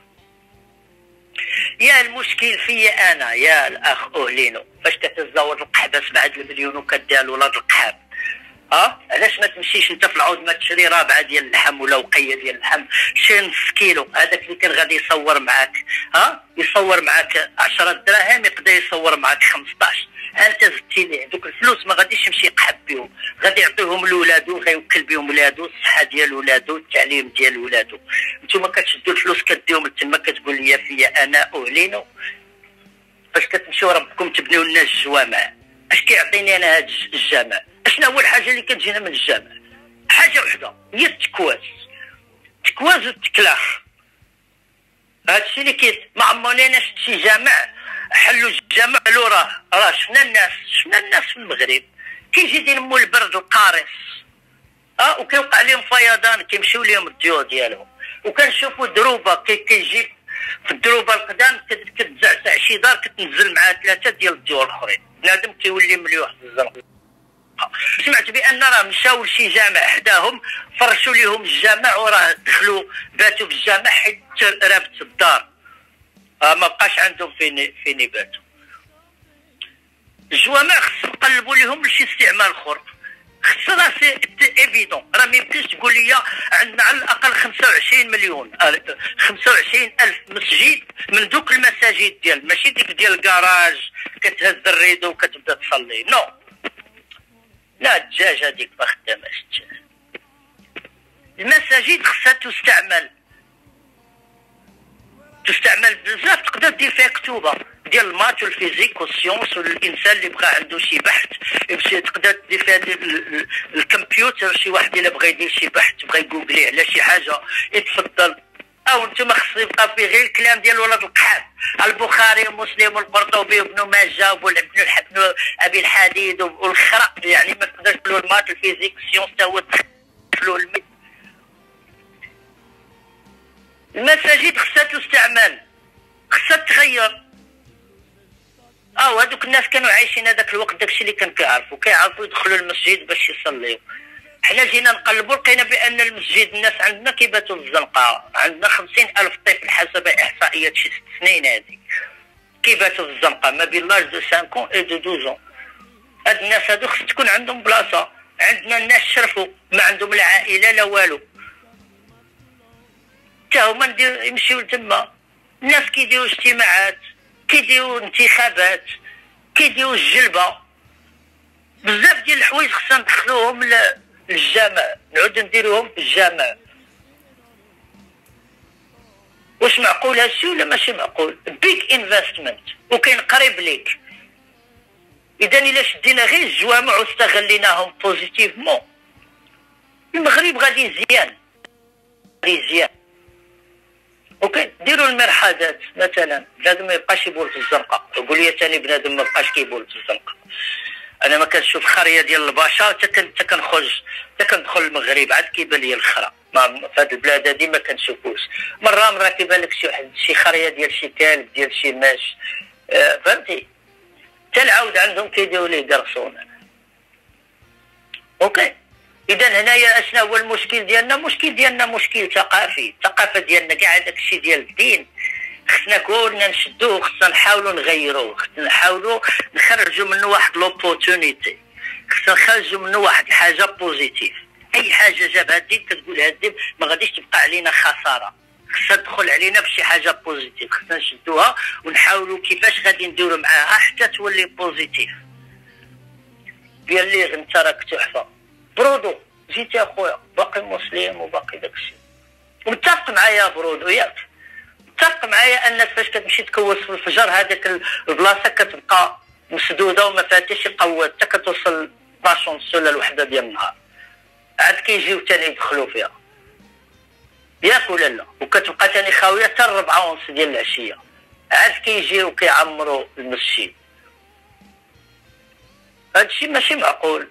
يا المشكل فيا انا يا الاخ اهلينو، فاش كتزود القحبه سبعة المليون وكديها لولاد القحاب، ها علاش ما تمشيش انت في العود ما تشري رابعه ديال اللحم ولا وقيه ديال اللحم، شري نص كيلو. هذاك اللي كان غادي يصور معاك، ها يصور معاك عشرة دراهم يقدر يصور معاك خمسطاش. ها انت زدتي ليه دوك الفلوس، ما غاديش يمشي يقحب بهم، غادي يعطيهم لولادو، غيوكل بهم ولادو، الصحه ديال ولادو، التعليم ديال ولادو. نتوما كتشدوا الفلوس كديهم لتما، كتقول لي فيا انا اهلينو. فاش كتمشيو ربكم تبنيو لنا الجوامع، اش كيعطيني انا هذا الجامع؟ اشنا هو الحاجه اللي كتجينا من الجامع؟ حاجه وحده هي التكواز، التكواز والتكلاف. هادشي اللي كيت ما عمرنا شي جامع حلوا الجامع. قالوا راه راه شفنا الناس، شفنا الناس في المغرب كيجي ينمو البرد القارص، اه وكيوقع لهم فيضان كيمشيو لهم الديور ديالهم، وكنشوفوا دروبه كي كيجي في الدروبه القدام كتزعزع شي دار كتنزل معها ثلاثه ديال الديور الاخرين، بنادم كيولي مليوح في الزنقه. سمعت بان راه مشاو لشي جامع حداهم فرشوا لهم الجامع وراه دخلوا باتوا في الجامع حيت رابط الدار، آه ما بقاش عندهم فين فين يباتوا. الجوامع خص نقلبوا لهم لشي استعمال اخر. خص راه سي ايفيدون، راه ما يمكنش تقول لي عندنا على الاقل خمسة وعشرين مليون خمسة وعشرين الف مسجد من دوك المساجد ديال، ماشي ديك ديال الكراج كتهز الريدو وكتبدا تصلي. نو لا الدجاج هذيك ما خداماش الدجاج. المساجد خصها تستعمل تستعمل بزاف، تقدر دير فيها كتوبه ديال المات والفيزيك والسيونس، والانسان اللي بغى عنده شي بحث يمشي تقدر دير فيها الكمبيوتر، شي واحد الا بغى يدير شي بحث بغى يجوجلي على شي حاجه يتفضل. او انتم خص يبقى في غير الكلام ديال ولد القحاب، البخاري ومسلم والقرطبي وابن ماجه وابن ابي الحديد والخرا، يعني ما تقدرش تقولوا المات الفيزيك السيونس تا هو تدخلوا الميت. المساجد خصها تستعمل، خصها تغير. اه هذوك الناس كانوا عايشين هذاك الوقت داكشي اللي كانوا كيعرفوا كيعرفوا يدخلوا المسجد باش يصليوا. حنا جينا نقلبوا لقينا بان المسجد الناس عندنا كيباتوا في الزنقه، عندنا خمسين الف طفل حسب احصائيات شي ست سنين هذه كيباتوا في الزنقه ما بين لاج دو خمسة اي دو اثناش. هاد الناس هادو خص تكون عندهم بلاصه. عندنا الناس شرفوا ما عندهم لا عائله لا والو، تا هما ندير يمشيو لتما. الناس كيديروا اجتماعات، كيديروا انتخابات، كيديروا الجلبه، بزاف ديال الحوايج خصنا ندخلوهم للجامع، نعود نديروهم في الجامع. واش معقول هادشي ولا ماشي معقول؟ بيك انفستمنت وكاين قريب ليك. اذا الا شدينا غير الجوامع واستغليناهم بوزيتيفمون المغرب غادي يزيان، غادي يزيان. اوكي ديروا المرحاضات مثلا، بنادم ما يبقاش يبول في الزنقه. قول لي ثاني بنادم ما بقاش كيبول في الزنقه. انا ما كنشوف خريه ديال البشر حتى حتى كنخرج حتى كندخل المغرب عاد كيبان لي الخرا. ما في هذه البلاد هذه ما كنشوفوش. مره مره كيبان لك شي واحد شي خريه ديال شي كلب ديال شي ماش، آه فهمتي؟ حتى العود عندهم كيديروا ليه قرصون. اوكي اذا هنايا اشنا هو المشكل ديالنا؟ المشكل ديالنا مشكل ثقافي، الثقافه ديالنا كاع هذاك الشيء ديال الدين خصنا كلنا نشدوه، خصنا نحاولوا نغيروه، خصنا نحاولوا نخرجوا منه واحد لوبورتونيتي، خصنا نخرجوا منه واحد الحاجه بوزيتيف. اي حاجه جابها الدين كتقول هاد الدين ما غاديش تبقى علينا خساره، خصها تدخل علينا بشي حاجه بوزيتيف، خصنا نشدوها ونحاولوا كيفاش غادي نديروا معاها حتى تولي بوزيتيف. قال لي انت راك تحفه برودو، جيت اخويا باقي مسلم وباقي داكشي، ومتفق معايا برودو ياك، متفق معايا انك فاش كتمشي تكوس في الفجر هذاك البلاصه كتبقى مسدوده وما فاتش يقوت حتى كتوصل اثناش ونص ولا الوحده ديال النهار، عاد كيجيو ثاني يدخلوا فيها ياك ولا لا، وكتبقى ثاني خاويه حتى الربعه ونص ديال العشيه، عاد كيجيو كيعمروا المسجد. هادشي ماشي معقول.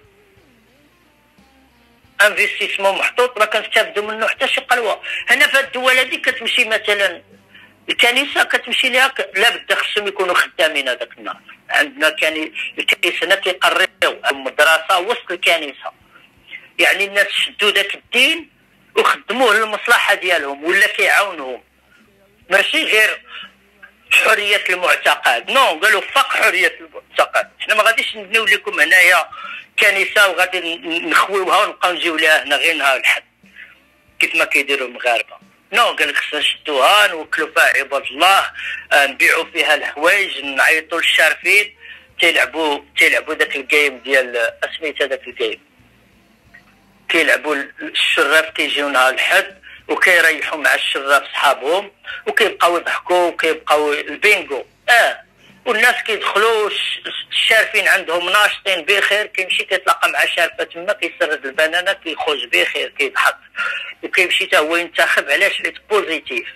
انفستيسمون محطوط ما كنستافدوا منه حتى شي قلوه. هنا في الدول هذه كتمشي مثلا الكنيسه كتمشي ليها لا بد خصهم يكونوا خدامين هذاك النهار. عندنا كان الكنيسه كيقريو المدرسه وسط الكنيسه، يعني الناس شدوا ذاك الدين وخدموه للمصلحه ديالهم ولا كيعاونوهم، ماشي غير حريه المعتقد. نو قالوا فق حريه المعتقد، حنا ما غاديش نبنيو لكم هنايا كنيسه وغادي نخويوها ونبقاو نجيو ليها هنا غير نهار الحد كيف ما كيديروا المغاربه. نو قال لك خصنا نشدوها نوكلوا فيها عباد الله، نبيعوا فيها الحوايج، نعيطوا للشارفين تيلعبوا تيلعبوا داك الجيم ديال اسميت هذاك الجيم، كيلعبوا الشراف كيجيو نهار الحد وكيريحوا مع الشراف صحابهم وكيبقاو يضحكوا وكيبقاو البينغو. اه والناس كيدخلوا الشارفين عندهم ناشطين بخير، كيمشي كيتلاقى مع شارفه تما كيسرد البنانه كيخرج بخير كيضحك وكيمشي حتى هو ينتخب. علاش؟ حيت بوزيتيف.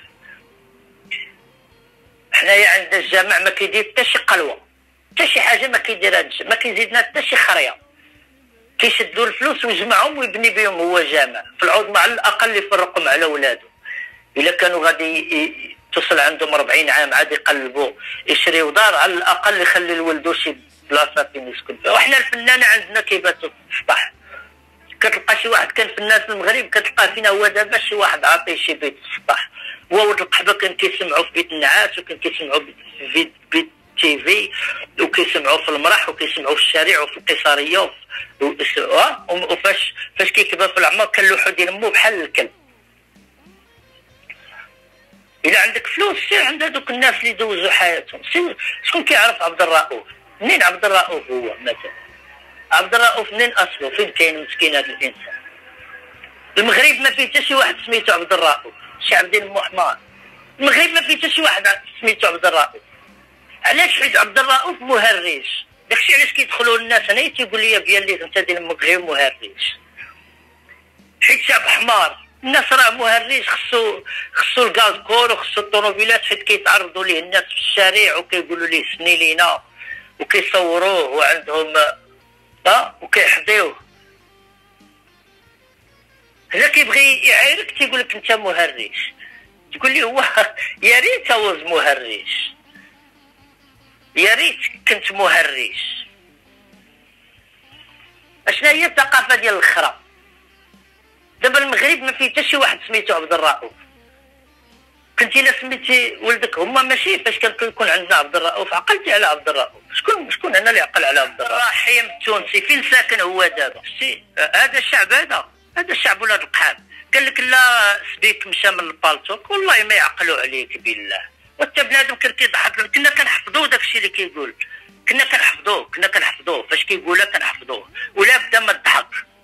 حنايا عند الجامع ما كيدير حتى شي قلوه، حتى شي حاجه ما كيديرها، ما كيزيدنا حتى شي خريه، كيشدوا الفلوس ويجمعهم ويبني بهم هو جامع. في العظمى على الاقل يفرقهم على ولادو، الا كانوا غادي توصل عندهم أربعين عام عاد يقلبوا يشريو دار، على الاقل يخلي لولدو شي بلاصه فين يسكن فيها. وحنا الفنانه عندنا كيباتوا في السطح، كتلقى شي واحد كان فنان في المغرب كتلقاه فينا هو دابا شي واحد عاطيه شي بيت في السطح، هو ولد القحبه كان كيسمعوا في بيت النعاس وكان كيسمعوا في بيت تي في وكيسمعوا في المرح وكيسمعوا في الشارع وفي القيصريه وفاش فاش كيكبر في العمر كنلوحو ديال مو بحال الكلب. الا عندك فلوس سير عند هذوك الناس اللي دوزوا حياتهم. سير شكون كيعرف عبد الرؤوف؟ منين عبد الرؤوف هو مثلا؟ عبد الرؤوف منين اصله؟ فين كاين مسكين هذا الانسان؟ المغرب ما فيه حتى شي واحد سميتو عبد الرؤوف، شعب ديال مو حمار. المغرب ما فيه حتى شي واحد سميتو عبد الرؤوف. علاش؟ حيت عبد الرؤوف مهرج. داكشي علاش كيدخلوا الناس هنا تيقول لي بيالي انت ديال المغرب مهرج. حيت شعب حمار، الناس راه مهرج، خصو خصو الكازكول وخصو الطوموبيلات، حيت كيتعرضوا ليه الناس في الشارع وكيقولوا ليه سني لينا وكيصوروه وعندهم ها وكيحظيوه. هلا كيبغي يعايرك تيقول لك انت مهرج، تقول لي هو يا ريت واز مهرج، يا ريت كنت مهرج. اشنا هي الثقافه ديال الاخرى؟ دابا المغرب ما فيه حتى شي واحد سميتو عبد الرؤوف. كنتي الا سميتي ولدك هما ماشي فاش كان كيكون عندنا عبد الرؤوف عقلتي على عبد الرؤوف. شكون شكون هنا اللي عقل على عبد الرؤوف؟ الرحيم التونسي فين ساكن هو دابا؟ شتي هذا الشعب، هذا هذا الشعب ولاد القحاب. قال لك لا سبيك مشى من البالتوك، والله ما يعقلوا عليك بالله. وانت بنادم كان كيضحك. كنا كنحفظوا داك الشيء اللي كيقول، كنا كنحفظوه كنا كنحفظوه فاش كيقولها كنحفظوه ولا بدا ما تضحك.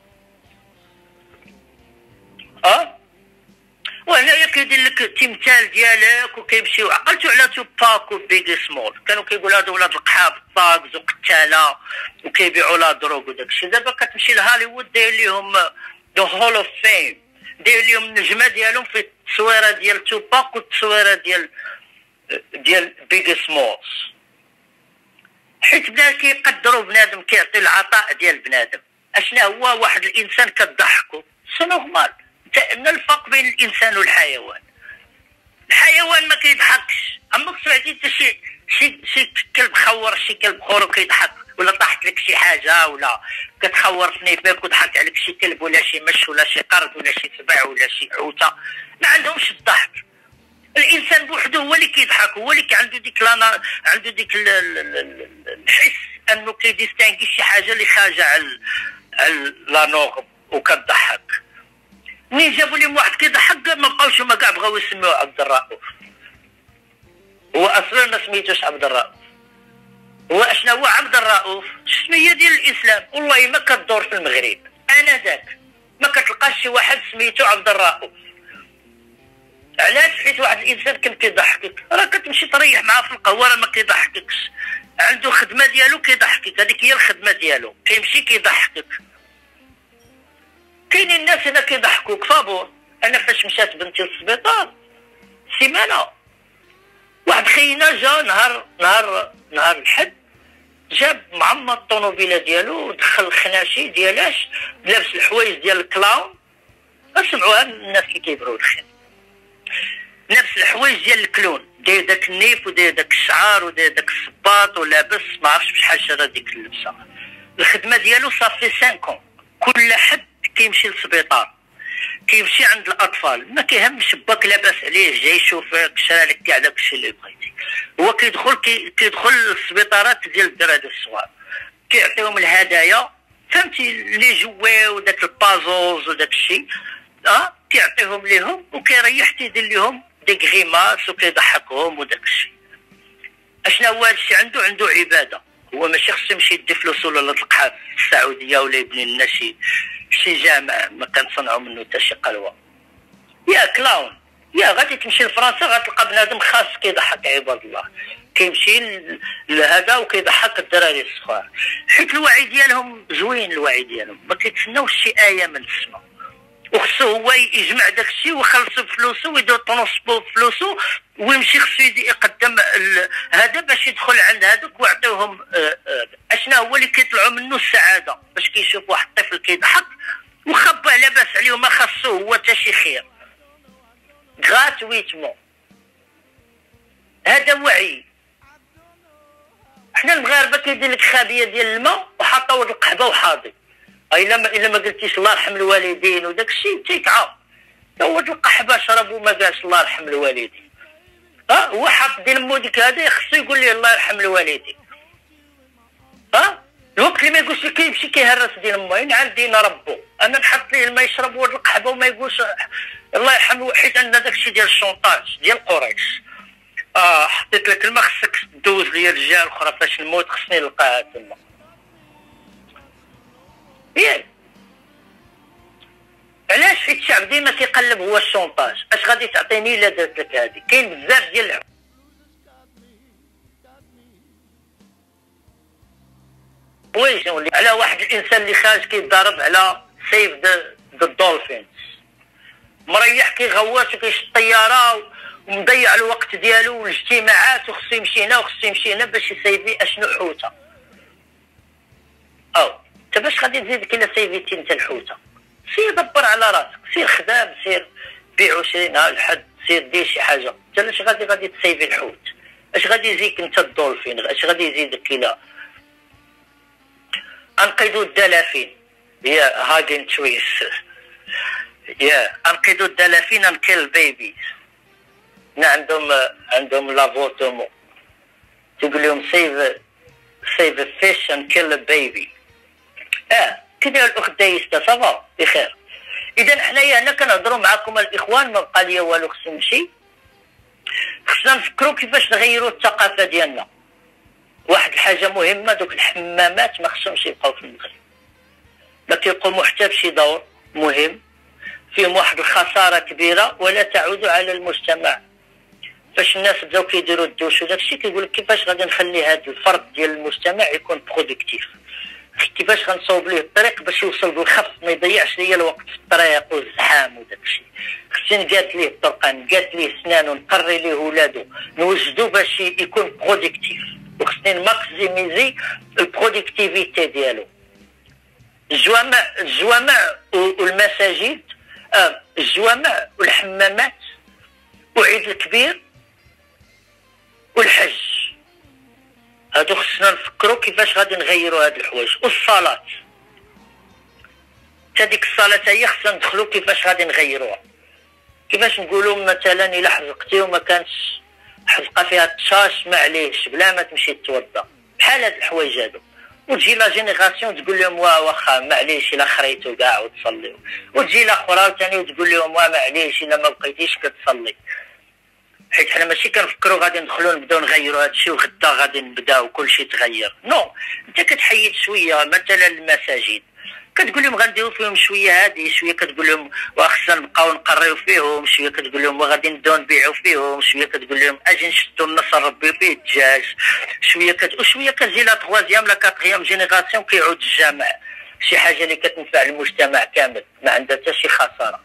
اه وهنايا كيدير لك التمثال ديالك وكيمشي. وعقلتو على توباك وبيغي سمول، كانوا كيقولوا هادو ولاد القحاب طاكز وقتاله وكيبيعوا لا دروغ وداك الشيء. دابا كتمشي لهوليوود داير لهم ذا هول اوف فيم، داير لهم النجمه ديالهم في التصويره ديال توباك والتصويره ديال ديال بيغي سمولز، حيت بنادم كيقدروا بنادم كيعطي العطاء ديال بنادم. اشنا هو واحد الانسان كتضحكو سي نورمال. من الفرق بين الانسان والحيوان؟ الحيوان ما كيضحكش. عمرك سمعتي حتى شي شي شي كلب خور شي كلب خور كيضحك؟ ولا طاحت لك شي حاجه ولا كتخور في نيفك وضحك عليك شي كلب ولا شي مش ولا شي قرد ولا شي سبع ولا شي حوته؟ ما عندهمش الضحك. الانسان بوحدو هو اللي كيضحك، هو اللي عنده ديك لانا عنده ديك الحس انه كيديستانكي شي حاجه اللي خارجه على على لا نورم وكتضحك. منين جابوا لهم واحد كيضحك ما بقاوش هما كاع بغاو يسميوه عبد الرؤوف. هو اصلا ما سميتوش عبد الرؤوف. هو اشنا هو عبد الرؤوف السميه ديال الاسلام. والله ما كدور في المغرب انا ذاك ما كتلقاش شي واحد سميتو عبد الرؤوف. علاش؟ حيت واحد الانسان كان كيضحكك، راه كتمشي تريح معاه في القهوه راه ما كيضحككش، عنده خدمه ديالو كيضحكك، هذيك هي الخدمه ديالو، كيمشي كيضحكك. كاينين الناس هنا كيضحكوك فابور. انا فاش مشات بنتي للسبيطار سيمانه، واحد خينا جا نهار نهار نهار الحد، جاب معمر الطوموبيله ديالو ودخل الخناشي ديالاش لابس الحوايج ديال الكلاون. اسمعوها الناس اللي كيبروا الخير، نفس الحوايج ديال الكلون، داير داك النيف وداير داك الشعر وداير داك الصباط ولابس ما عرفتش بشحال شرا ديك اللبسه. الخدمه ديالو صافي خمسة كل حد كيمشي للسبيطار، كيمشي عند الاطفال، ما كيهمش باك لاباس عليه جاي يشوفك شرا لك كاع داكشي اللي بغيتي. هو كيدخل كي كيدخل للسبيطارات ديال الدراري الصغار، كيعطيهم الهدايا فهمتي لي جوي وداك البازوز وداك الشيء، اه كيعطيهم ليهم وكيريح تيدير لهم ديك غيماس وكيضحكهم وداك الشيء. اشنا هو هادشي عنده عنده عباده. هو ماشي خصو يمشي يدي فلوس ولا القحاب في السعوديه ولا يبني لنا شي شي جامع ما كنصنعوا منه حتى شي قلوه. يا كلاون يا غادي تمشي لفرنسا غتلقى بنادم خاص كيضحك عباد الله، كيمشي لهذا وكيضحك الدراري الصغار، حيت الوعي ديالهم زوين. الوعي ديالهم ما كيتسناوش شي ايه من السماء، وخصو هو يجمع داك الشيء ويخلصوا بفلوسه ويدير طونسبو بفلوسه ويمشي خصو يقدم هذا باش يدخل عند هذوك ويعطيوهم. اشنا هو اللي كيطلعوا منه السعاده باش كيشوف واحد الطفل كيضحك وخبى لاباس عليه ما خاصو هو حتى شي خير غراتويتمون. هذا وعي. حنا المغاربه كيدير لك خابيه ديال الماء وحاطه ورد القحبه وحاضي، الا ما الا ما قلتيش الله يرحم الوالدين وداك الشيء تيكعى ورد القحبه شربوا ما قالش الله يرحم الوالدين. ها هو حاط ديال مو ديك هذا خصو يقول لي الله يرحم الوالدين. ها الوقت اللي ما يقولش لك كيمشي كيهرس ديال مو ينعل دينا ربو. انا نحط ليه الماء يشرب ورد القحبه وما يقولش الله يرحم، حيت عندنا داك الشيء ديال الشونطاج ديال قريش. اه حطيت لك الماء خصك دوز لي الرجال اخرى فاش نموت خصني نلقاها تما. ياك علاش؟ حيت الشعب ديما تيقلب هو الشونطاج. اش غادي تعطيني الا درت لك هذه؟ كاين بزاف ديال الحوايج على واحد الانسان اللي خارج كيتضارب على سيف ذا دولفينز، مريح كيغوت وكيشد الطياره ومضيع الوقت ديالو والاجتماعات وخصو يمشي هنا وخصو يمشي هنا باش يسيفي اشنو حوته. او انت باش غادي تزيد الا سيفيتي انت الحوته؟ سير دبر على راسك، سير خدام، سير بيع عشرين نهار الحد، سير دير شي حاجه. انت لاش غادي غادي تسيفي الحوت؟ اش غادي يزيك انت الدولفين؟ اش غادي يزيدك الى انقذوا الدلافين؟ يا هاجن تويس يا انقذوا الدلافين ان كيل بيبيز. عندهم عندهم لافورتومون تقول لهم سيف سيف فيش ان كيل بيبي. اه كذا الاخت دايستا صافا بخير. اذا حنايا هنا كنهضروا معكم الاخوان، ما بقى ليا والو، خصنا نمشي. خصنا نفكروا كيفاش نغيروا الثقافه ديالنا. واحد الحاجه مهمه، دوك الحمامات ما خصهمش يبقاو في المغرب، ما كيقوموا حتى بشي دور مهم، فيهم واحد الخساره كبيره ولا تعود على المجتمع. فاش الناس بداو كيديروا الدوش وداكشي كيقول لك كيفاش غادي نخلي هذا الفرد ديال المجتمع يكون برودكتيف، كيفاش غنصوب ليه الطريق باش يوصل بالخف، ما يضيعش ليا الوقت في الطريق والزحام وداكشي. خصني نقاد ليه الطرقه، نقاد ليه سنانو، نقري ليه ولادو، نوجدو باش يكون برودكتيف، وخصني نماكسيميزي البرودكتيفيتي ديالو. الجوامع الجوامع والمساجد، آه الجوامع والحمامات وعيد الكبير والحج، هادو خصنا نفكروا كيفاش غادي نغيروا هاد الحوايج. والصلاة حتى ديك الصلاة هي خصنا ندخلوا كيفاش غادي نغيروها. كيفاش نقولوا مثلا الا حزقتي وما كانتش حزقه فيها التشاش معليش بلا ما تمشي تتوضا، بحال هاد الحوايج هادو. وتجي لا جينيراسيون تقول لهم واه واخا معليش الا خريتو كاع وتصليو، وتجي لاخرى ثاني وتقول لهم واه معليش الا ما بقيتيش كتصلي. حيت حنا ماشي كنفكروا غادي ندخلوا نبداو نغيروا هادشي وغدا غادي نبداو كلشي يتغير، نو. انت كتحيد شويه مثلا المساجد، كتقول لهم غنديروا فيهم شويه هادي، شويه كتقول لهم وخصنا نبقاو نقريو فيهم، شويه كتقول لهم وغادي نبداو نبيعوا فيهم، شويه كتقول لهم اجي نشدوا النص نربيو فيه الدجاج، شويه كت وشويه كتجي لا تخوازيام لا كاتريام جينيراسيون كيعود الجامع، شي حاجه اللي كتنفع المجتمع كامل، ما عندها حتى شي خساره.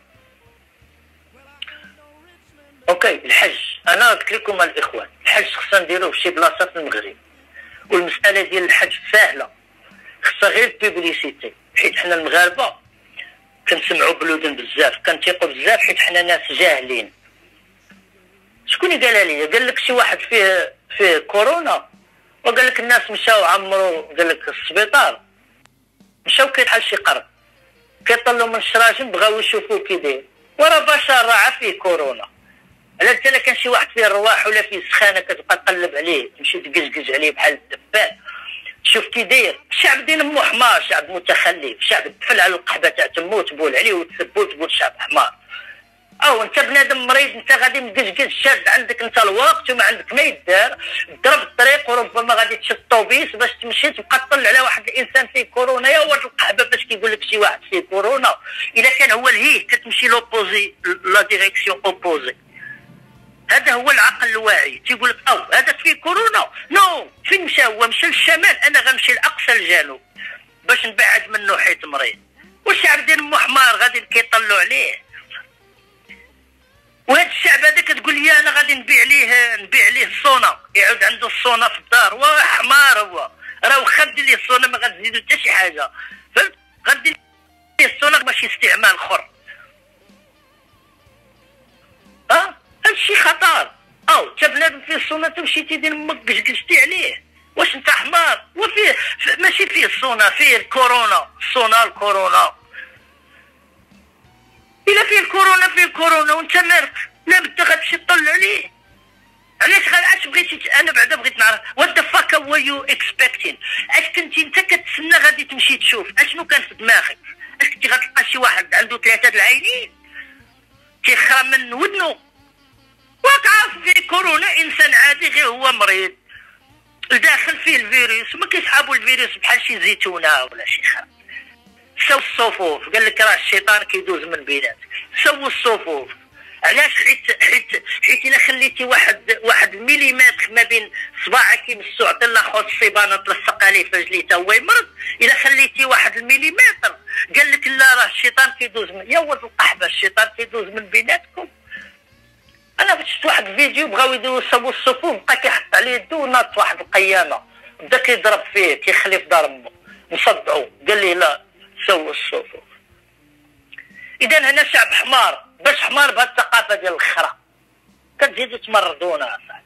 اوكي الحج، انا قلت لكم الاخوان الحج خصنا نديروه في شي بلاصه في المغرب، والمساله ديال الحج سهله، خصها غير بيبليسيتي. حيت حنا المغاربه كنسمعوا بالودن بزاف، كنتيقوا بزاف، حيت حنا ناس جاهلين. شكون اللي قالها لي؟ قال لك شي واحد فيه فيه كورونا وقال لك الناس مشاو عمروا، قال لك السبيطار مشاو كيطحل شي قرب، كيطلوا من الشراجم بغاو يشوفوا كي داير، وراه بشر راه فيه كورونا. على حتى كان شي واحد فيه الرواح ولا فيه سخانه كتبقى تقلب عليه، تمشي تقزقز عليه بحال الدبان، شوف كي داير. الشعب ديال مو حمار، شعب متخلف، شعب تفل على القحبه تاع تمو تبول عليه وتسبو تقول شعب حمار. او انت بنادم مريض، انت غادي مقزقز شاد عندك انت الوقت وما عندك ما يدار، ضرب الطريق وربما غادي تشد الطوبيس باش تمشي تبقى تطل على واحد الانسان فيه كورونا. يا ولد القحبه باش كيقول لك شي واحد فيه كورونا، الا كان هو الهيه كتمشي لوبوزي لا ديريكسيون اوبوزي. هذا هو العقل الواعي، تيقول لك او هذا فيه كورونا، نو فين مشى؟ هو مشى للشمال، انا غنمشي لاقصى الجنوب باش نبعد منه حيت مريض. والشعب ديال مو حمار غادي كيطلوا عليه، وهذا الشعب هذا كتقول لي انا غادي نبيع ليه نبيع ليه الصونا، يعود عنده الصونا في الدار، واه حمار هو، راه واخا دير ليه الصونا ما غتزيدو حتى شي حاجه، فهمت؟ غدير ليه الصونا ماشي استعمال اخر. ها هادشي خطر. او تا بنادم فيه الصونا تمشي تيدير امك قشقشتي عليه، واش انت حمار؟ وفيه ماشي فيه الصونا، فيه الكورونا، الصونا الكورونا. الا فيه الكورونا فيه الكورونا وانت مالك، لا بد غتمشي تطل عليه. علاش علاش بغيتي؟ انا بعدا بغيت نعرف وات ذا فاك ار يو اكسبكتين؟ اش كنتي انت كتسنى غادي تمشي تشوف؟ اشنو كان في دماغك؟ اش كنتي غتلقى شي واحد عنده ثلاثه د العينين كيخرم من ودنو؟ واك عارف فيه كورونا انسان عادي غير هو مريض داخل فيه الفيروس، وما كيسحابوا الفيروس بحال شي زيتونه ولا شي خرا. سووا الصفوف، قال لك راه الشيطان كيدوز من بيناتك. سووا الصفوف. علاش؟ حيت حيت حيت الا خليتي واحد واحد المليمتر ما بين صباعك يمسو عطي الله خو الصيبانه تلصق عليه فجلي تا هو يمرض، الا خليتي واحد المليمتر قال لك لا راه الشيطان كيدوز من يا ولد القحبه الشيطان كيدوز من بيناتكم. انا شفت واحد الفيديو بغاو يديروا يصوبوا الصفوف بقى كيحط عليه الدو وناط واحد القيامه بدا كيضرب فيه كيخلي في دار امه مصدعو. قال لي لا سووا الصفوف. اذا هنا شعب حمار، باش حمار بهاد الثقافه ديال الخرا كتزيدوا تمردونا اصاحبي.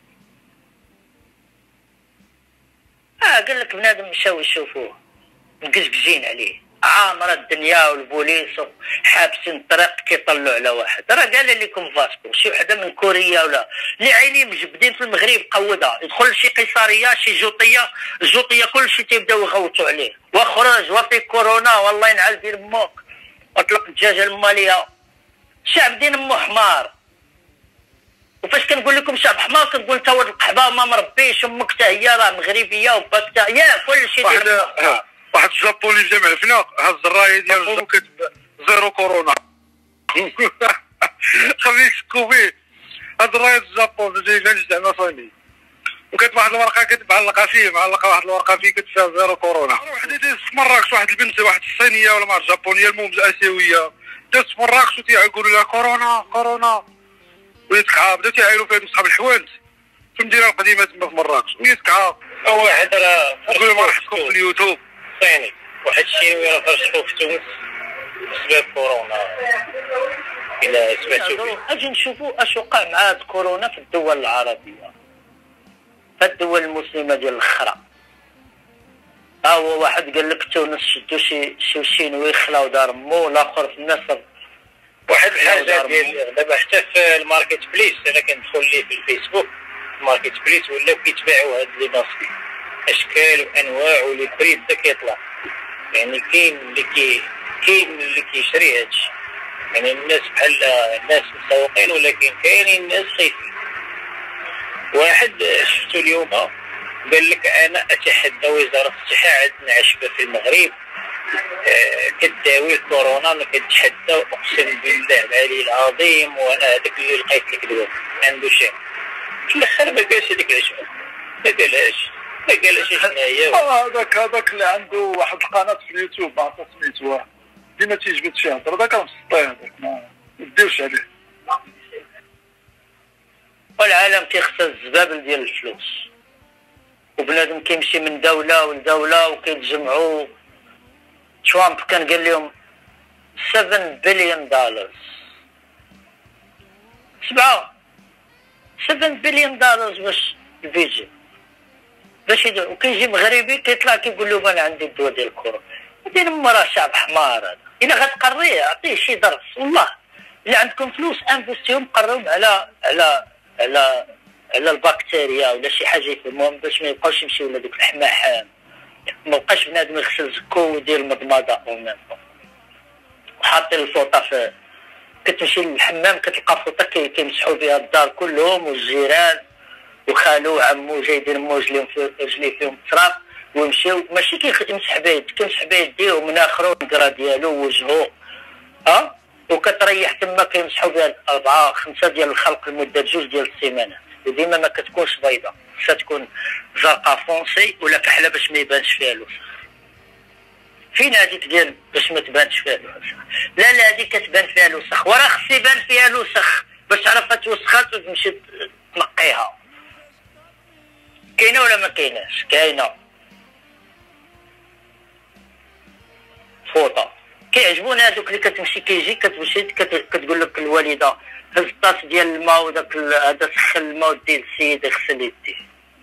اه قال لك بنادم مشاو يشوفوه مقزقزين عليه، عامره الدنيا والبوليس حابسين الطريق كيطلعوا على واحد. راه قال لكم فاسكو شي وحده من كوريا ولا اللي عيني مجبدين في المغرب قودها يدخل لشي قيصريه شي جوطيه الجوطيه كلشي تيبداو يغوتوا عليه وخرج وفي كورونا والله ينعل دير امك اطلق الدجاجه الماليه. شعب دين امو حمار. وفاش كنقول لكم شعب حمار كنقول تا ولد القحبه ما مربيش امك حتى هي راه مغربيه وباك حتى يا كلشي واحد واحد الجابوني جا معفنا هز الرايه ديالو كتب زيرو كورونا خليه يشكو فيه. هاد الرايه الجابون جايبها زعما صاني وكتب واحد الورقه كتب معلقه فيه معلقه واحد الورقه فيه كتب فيها زيرو كورونا. وحده دازت في مراكش واحد البنت واحد الصينيه ولا ما الجابونيه المهم الاسيويه دازت في مراكش وتيقولوا لها كورونا كورونا ويتكعى بداو تيعايروا فيها صحاب الحوانت في المدينه القديمه تما في مراكش ويتكعى. واحد راه نقول لهم راحتكم في اليوتيوب صيني واحد الشينوي راه فرشقو في تونس بسبب كورونا. الى سمعتوا اجي نشوفوا اش وقع مع هاد كورونا في الدول العربيه في الدول المسلمه ديال الاخرى. ها هو واحد قال لك تونس شدوا شي شي شينوي خلاو دار مو الاخر في مصر. واحد الحاجه ديال دابا حتى في الماركت بليس انا كندخل ليه في الفيسبوك الماركت بليس ولاو كيتباعوا هاد لي باسكي اشكال وانواع ولي بري بدا كيطلع. يعني كاين اللي كي كاين اللي كيشري هادشي. يعني الناس بحال الناس مسوقين ولكن كاينين الناس خايفين. واحد شفتو اليوم قال لك انا اتحدى وزاره الصحه عندنا عشبه في المغرب آه كداوي الكورونا ما كتحدى اقسم بالله العلي العظيم وانا هذاك اللي لقيت لك دابا عنده شي في الاخر ما قالش هذيك العشبه ما قالهاش ما قالهاش شنو هي. هذاك هذاك اللي عنده واحد القناه في اليوتيوب ما عرفت سميتوها ديما تيجبد فيها هضر هذاك مسطي هذاك ما نديوش عليه. والعالم كيخسر الزبابل ديال الفلوس وبنادم كيمشي من دوله لدوله وكيتجمعوا. ترامب كان قال لهم سبعة بليون دولار سبعة سبعة بليون دولار باش الفيجي باش يدير. وكيجي مغربي كيطلع كيقول لهم انا عندي الدواء ديال الكورونا. دير مرا شعب حمار هذا. الا غتقريه عطيه شي درس والله. الا عندكم فلوس انفستيهم قروهم على على على على البكتيريا ولا شي حاجه يفهموهم باش ما يبقاوش يمشيو لهذوك الحماحام. ما بقاش بنادم يغسل زكو ويدير المضمضه او ميم وحاطين الفوطه في كتمشي للحمام كتلقى فوطه كيمسحوا بها الدار كلهم والجيران وخالو وعمو جاي يدير موجلهم في رجليه فيهم التراب ويمشيو ماشي كيمسح بيد كيمسح بيديه ومناخرو والقرا ديالو ووجهو ها وكتريح تما كيمسحوا بها اربعه خمسه ديال الخلق لمده جوج ديال السيمانات وديما ما كتكونش بيضه خصها تكون زرقاء فونسي ولا كحله باش ما يبانش فيها الوسخ. فين هذيك ديال باش ما تبانش فيها الوسخ؟ لا لا هذيك كتبان فيها الوسخ وراه خص يبان فيها الوسخ باش تعرفها توسخات وتمشي تنقيها. كاينه ولا ما كايناش؟ كاينه فوطه. كيعجبونا هذوك اللي كتمشي كيجي كتمشي كتقول لك الوالده هز الطاس ديال الماء وداك هذا سخن الماء ودي السيد يغسل يديه.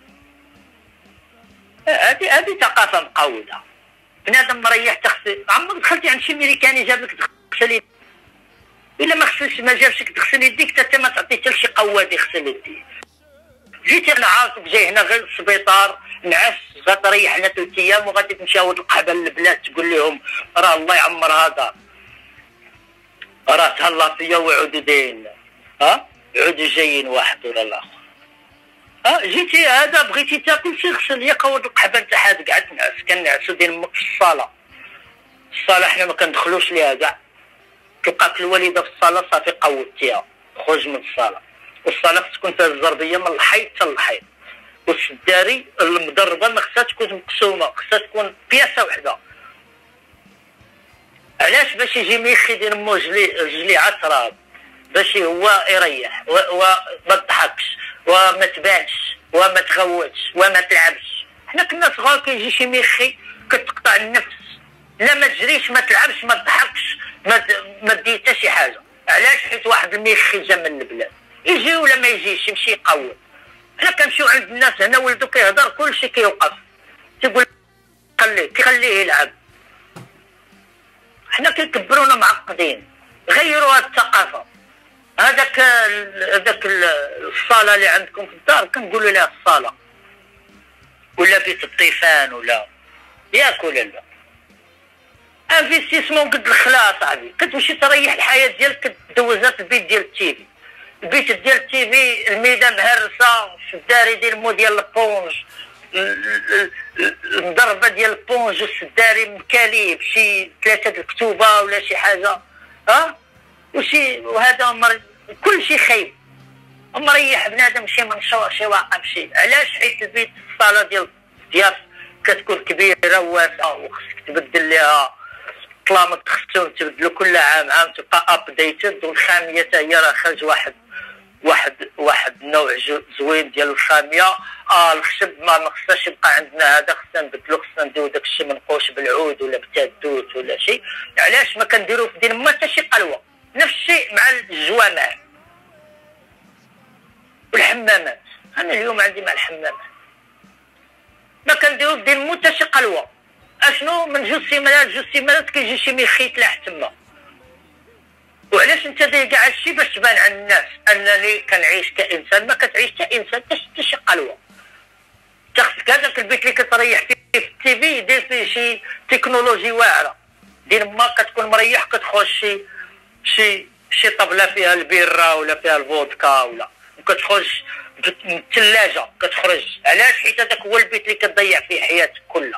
هذه هذه ثقافه مقوده. بنادم مريح تغسل. عمرك دخلتي عند شي ميريكاني جاب لك تغسل يديك؟ الا ما غسلش ما جابش تغسل يديك حتى ما تعطي حتى لشي قواد يغسل يديه. جيتي انا عارفك جاي هنا غير السبيطار نعس غتريح لنا ثلاث ايام وغادي تمشي عاود القحبه للبلاد تقول لهم راه الله يعمر هذا راه تهلا فيا ويعودوا دايرين ها يعودوا جايين واحد ولا الاخر. ها جيتي هذا بغيتي تاكل شي غسل يا قود القحبه انت حاد قاعد تنعس كنعسو ديال امك في الصاله الصاله حنا ما كندخلوش ليها كاع. تلقاك الوالده في الصاله صافي قوتيها خرج من الصاله. والصاله خص تكون فيها الزربيه من الحيط حتى الحيط. والسداري المدربه ما خصها تكون مقسومه، خصها تكون بياسه وحده. علاش؟ باش يجي ميخي يدير مو جلي جلي على التراب باش هو يريح وما تضحكش وما تبانش وما تغوتش وما تلعبش. حنا كنا صغار كيجي شي ميخي كتقطع النفس، لا ما تجريش ما تلعبش ما تضحكش ما ما دير حتى شي حاجه. علاش؟ حيت واحد الميخي جا من البلاد يجي ولا ما يجيش يمشي يقوم. حنا كنمشيو عند الناس هنا ولدو كيهضر كلشي كيوقف تيقول خليه كيخليه يلعب. حنا كيكبرونا معقدين. غيروا هاد الثقافه. هذاك هذاك الصاله اللي عندكم في الدار كنقولوا لها الصاله ولا بيت الطيفان ولا ياك ولا لا. انفستيسمون قد الخلا صاحبي. كتمشي تريح الحياه ديالك كدوزها في البيت ديال التيفي. البيت ديال التيفي الميده مهرسه، السداري ديال مو ديال البونج، المضربه ديال البونج والسداري مكاليب شي ثلاثه د الكتوبه ولا شي حاجه ها وشي وهذا مر... كل شيء خايب. مريح بنادم شي منشور شي واقف شي. علاش؟ حيت البيت الصاله ديال الضياف كتكون كبيره وواسعه وخصك تبدل لها طلامط، خصهم تبدلوا كل عام عام تبقى ابديتد. والخاميه حتى هي راه خرج واحد واحد واحد نوع زوين ديال الخاميه. اه الخشب ما خصناش يبقى عندنا هذا، خصنا نبدلو، خصنا نديرو داك الشيء منقوش بالعود ولا بالتادوت ولا شيء. علاش؟ ما كنديرو في دين ما حتى شي قلوه. نفس الشيء مع الجوامع والحمامات. انا اليوم عندي مع الحمامات ما كنديرو في دين مو حتى شي قلوه. اشنو؟ من جوج سيمانات جوج سيمانات كيجي شي ميخي يتلاح تما. وعلاش انت داير كاع هادشي؟ باش تبان على الناس انني كنعيش كانسان. ما كتعيش كانسان حتى شي قلوه. خصك هذاك البيت اللي كتريح فيه في التيفي يدير فيه شي تكنولوجي واعره. دير ما كتكون مريح كتخرج شي شي شي طبله فيها البيره ولا فيها الفودكا ولا وكتخرج من الثلاجه كتخرج. علاش؟ حيت هذاك هو البيت اللي كتضيع فيه حياتك كلها.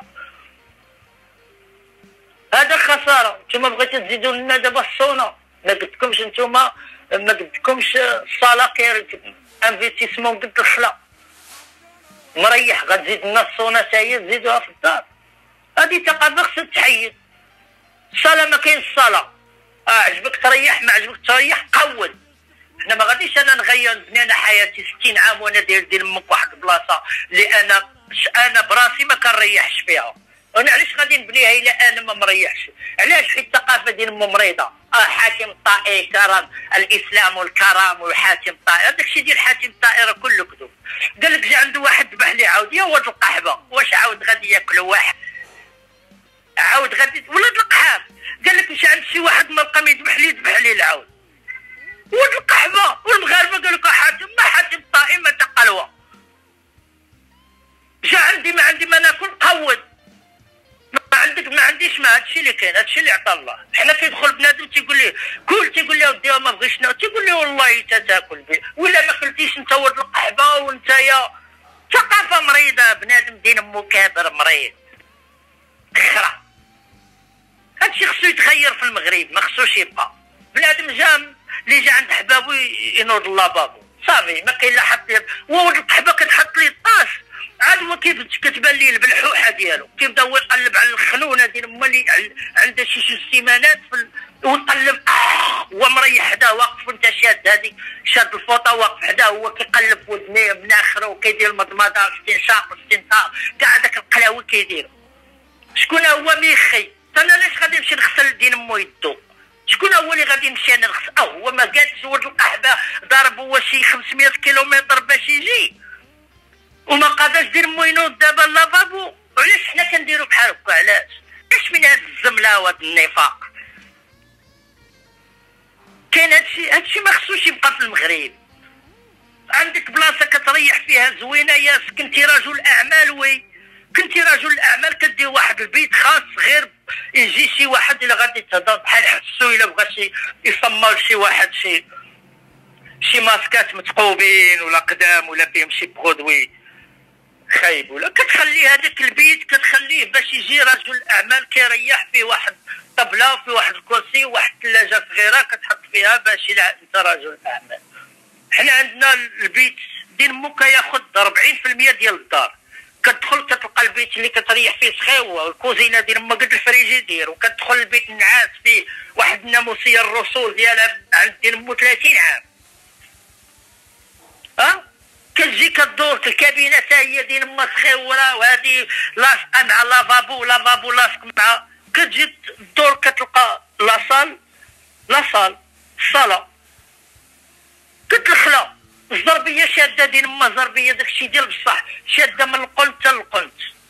هذا خساره. نتوما بغيتو تزيدوا لنا دابا الصونه، ما قلتلكمش نتوما ما قلتلكمش الصاله كاين انفستيسمون قد الخلا. مريح غتزيد لنا الصونه حتى هي تزيدوها في الدار. هذه ثقافه خصها تحيد. الصاله ما كاينش الصاله. اه عجبك تريح ما عجبك تريح قود. حنا ما غاديش انا نغير نبني انا حياتي ستين عام وانا داير دير امك واحد البلاصه اللي انا انا براسي ما كنريحش فيها. انا علاش غادي نبنيها الا انا ما مريحش؟ علاش؟ حيت الثقافه ديال مو مريضه. اه حاكم الطائي كرم الاسلام والكرم والحاكم الطائي. هذاك الشيء ديال حاكم الطائي راه كله كذوب. قال لك جا عنده واحد ذبح لي عاود يا ولد القحبه. واش عاود غادي ياكلوا واحد؟ عاود غادي ولد القحاب. قال لك مشى عند شي واحد مرقم يذبح لي ذبح لي العاود. ولد القحبه. والمغاربه قالوا لك حاتم ما حاتم الطائي ما تقلوه. جا عندي ما عندي ما ناكل قود. ما عندك ما عنديش ما هادشي اللي كاين، هادشي اللي عطا الله. حنا كيدخل بنادم تيقول ليه كل تيقول له ودي ما بغيتش ناكل، تيقول له والله حتى تاكل به ولا ما كلتيش انت ولد القحبه وانت يا ثقافه مريضه. بنادم دين امو كابر مريض خرا. هادشي خصو يتغير في المغرب، ما خصوش يبقى. بنادم جا اللي جا عند حبابو ينوض لابابو صافي ما كاين لا حد. ولد القحبه كتحط ليه الطاس عاد هو كيف كتبان ليه بالحوحه ديالو كيبدا هو يقلب على الخنونه ديال هما اللي عنده شي شي سيمانات في ويقلب هو مريح حدا واقف وانت شاد هذيك شاد الفوطه واقف حدا هو كيقلب في ودنيه من اخره وكيدير المضمضه استنشاق استنثار كاع داك القلاوي كيدير. شكون هو ميخي؟ انا علاش غادي نمشي نغسل دين مو يدو؟ شكون هو اللي غادي نمشي انا نغسل؟ اه هو ما قالش ولد القحبه ضرب هو شي خمسمية كيلومتر باش يجي وما قاداش دير مو ينوض دابا لافابو. علاش حنا كنديرو بحال هكا؟ علاش؟ علاش من هاد الزمله وهاد النفاق؟ كاين هادشي هادشي ما خصوش يبقى في المغرب. عندك بلاصه كتريح فيها زوينه يا كنتي رجل اعمال وي كنتي رجل اعمال كدير واحد البيت خاص غير يجي شي واحد اللي غادي تهضر بحال حسو الا بغى شي يصمر شي واحد شي شي ماسكات متقوبين ولا قدام ولا فيهم شي برودوي خايب ولا كتخلي هذاك البيت كتخليه باش يجي رجل اعمال كيريح فيه واحد طبله في واحد الكرسي وواحد الثلاجه صغيره كتحط فيها باش الى انت رجل اعمال. حنا عندنا البيت ديال مو كياخذ أربعين بالمئة ديال الدار. كتدخل كتلقى البيت اللي كتريح فيه سخيوه والكوزينه ديال ما قد الفريجيدير، وكتدخل البيت النعاس فيه واحد الناموسيه الرسول ديالها عند ديال مو ثلاثين عام. ها كتجي كدور الكابينه حتى هي ديال ما سخيوره، وهذه لاصقه مع لافابو لافابو لاصق مع، كتجي الدور كتلقى لاصال لاصال الصاله كتلخلا الزربيه شاده ديال ما زربيه داكشي ديال بصح شاده من القنت حتى القنت.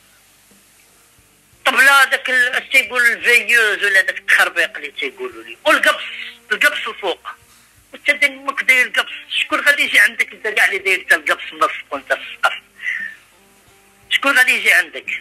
طبله داك تيقول الفيوز ولا داك التخربيق اللي تيقولوا لي، والقبص القبص الفوق وانت ديمك داير القبص. شكون غادي يجي عندك انت كاع اللي داير حتى القبص من السقف وانت في السقف؟ شكون غادي يجي عندك؟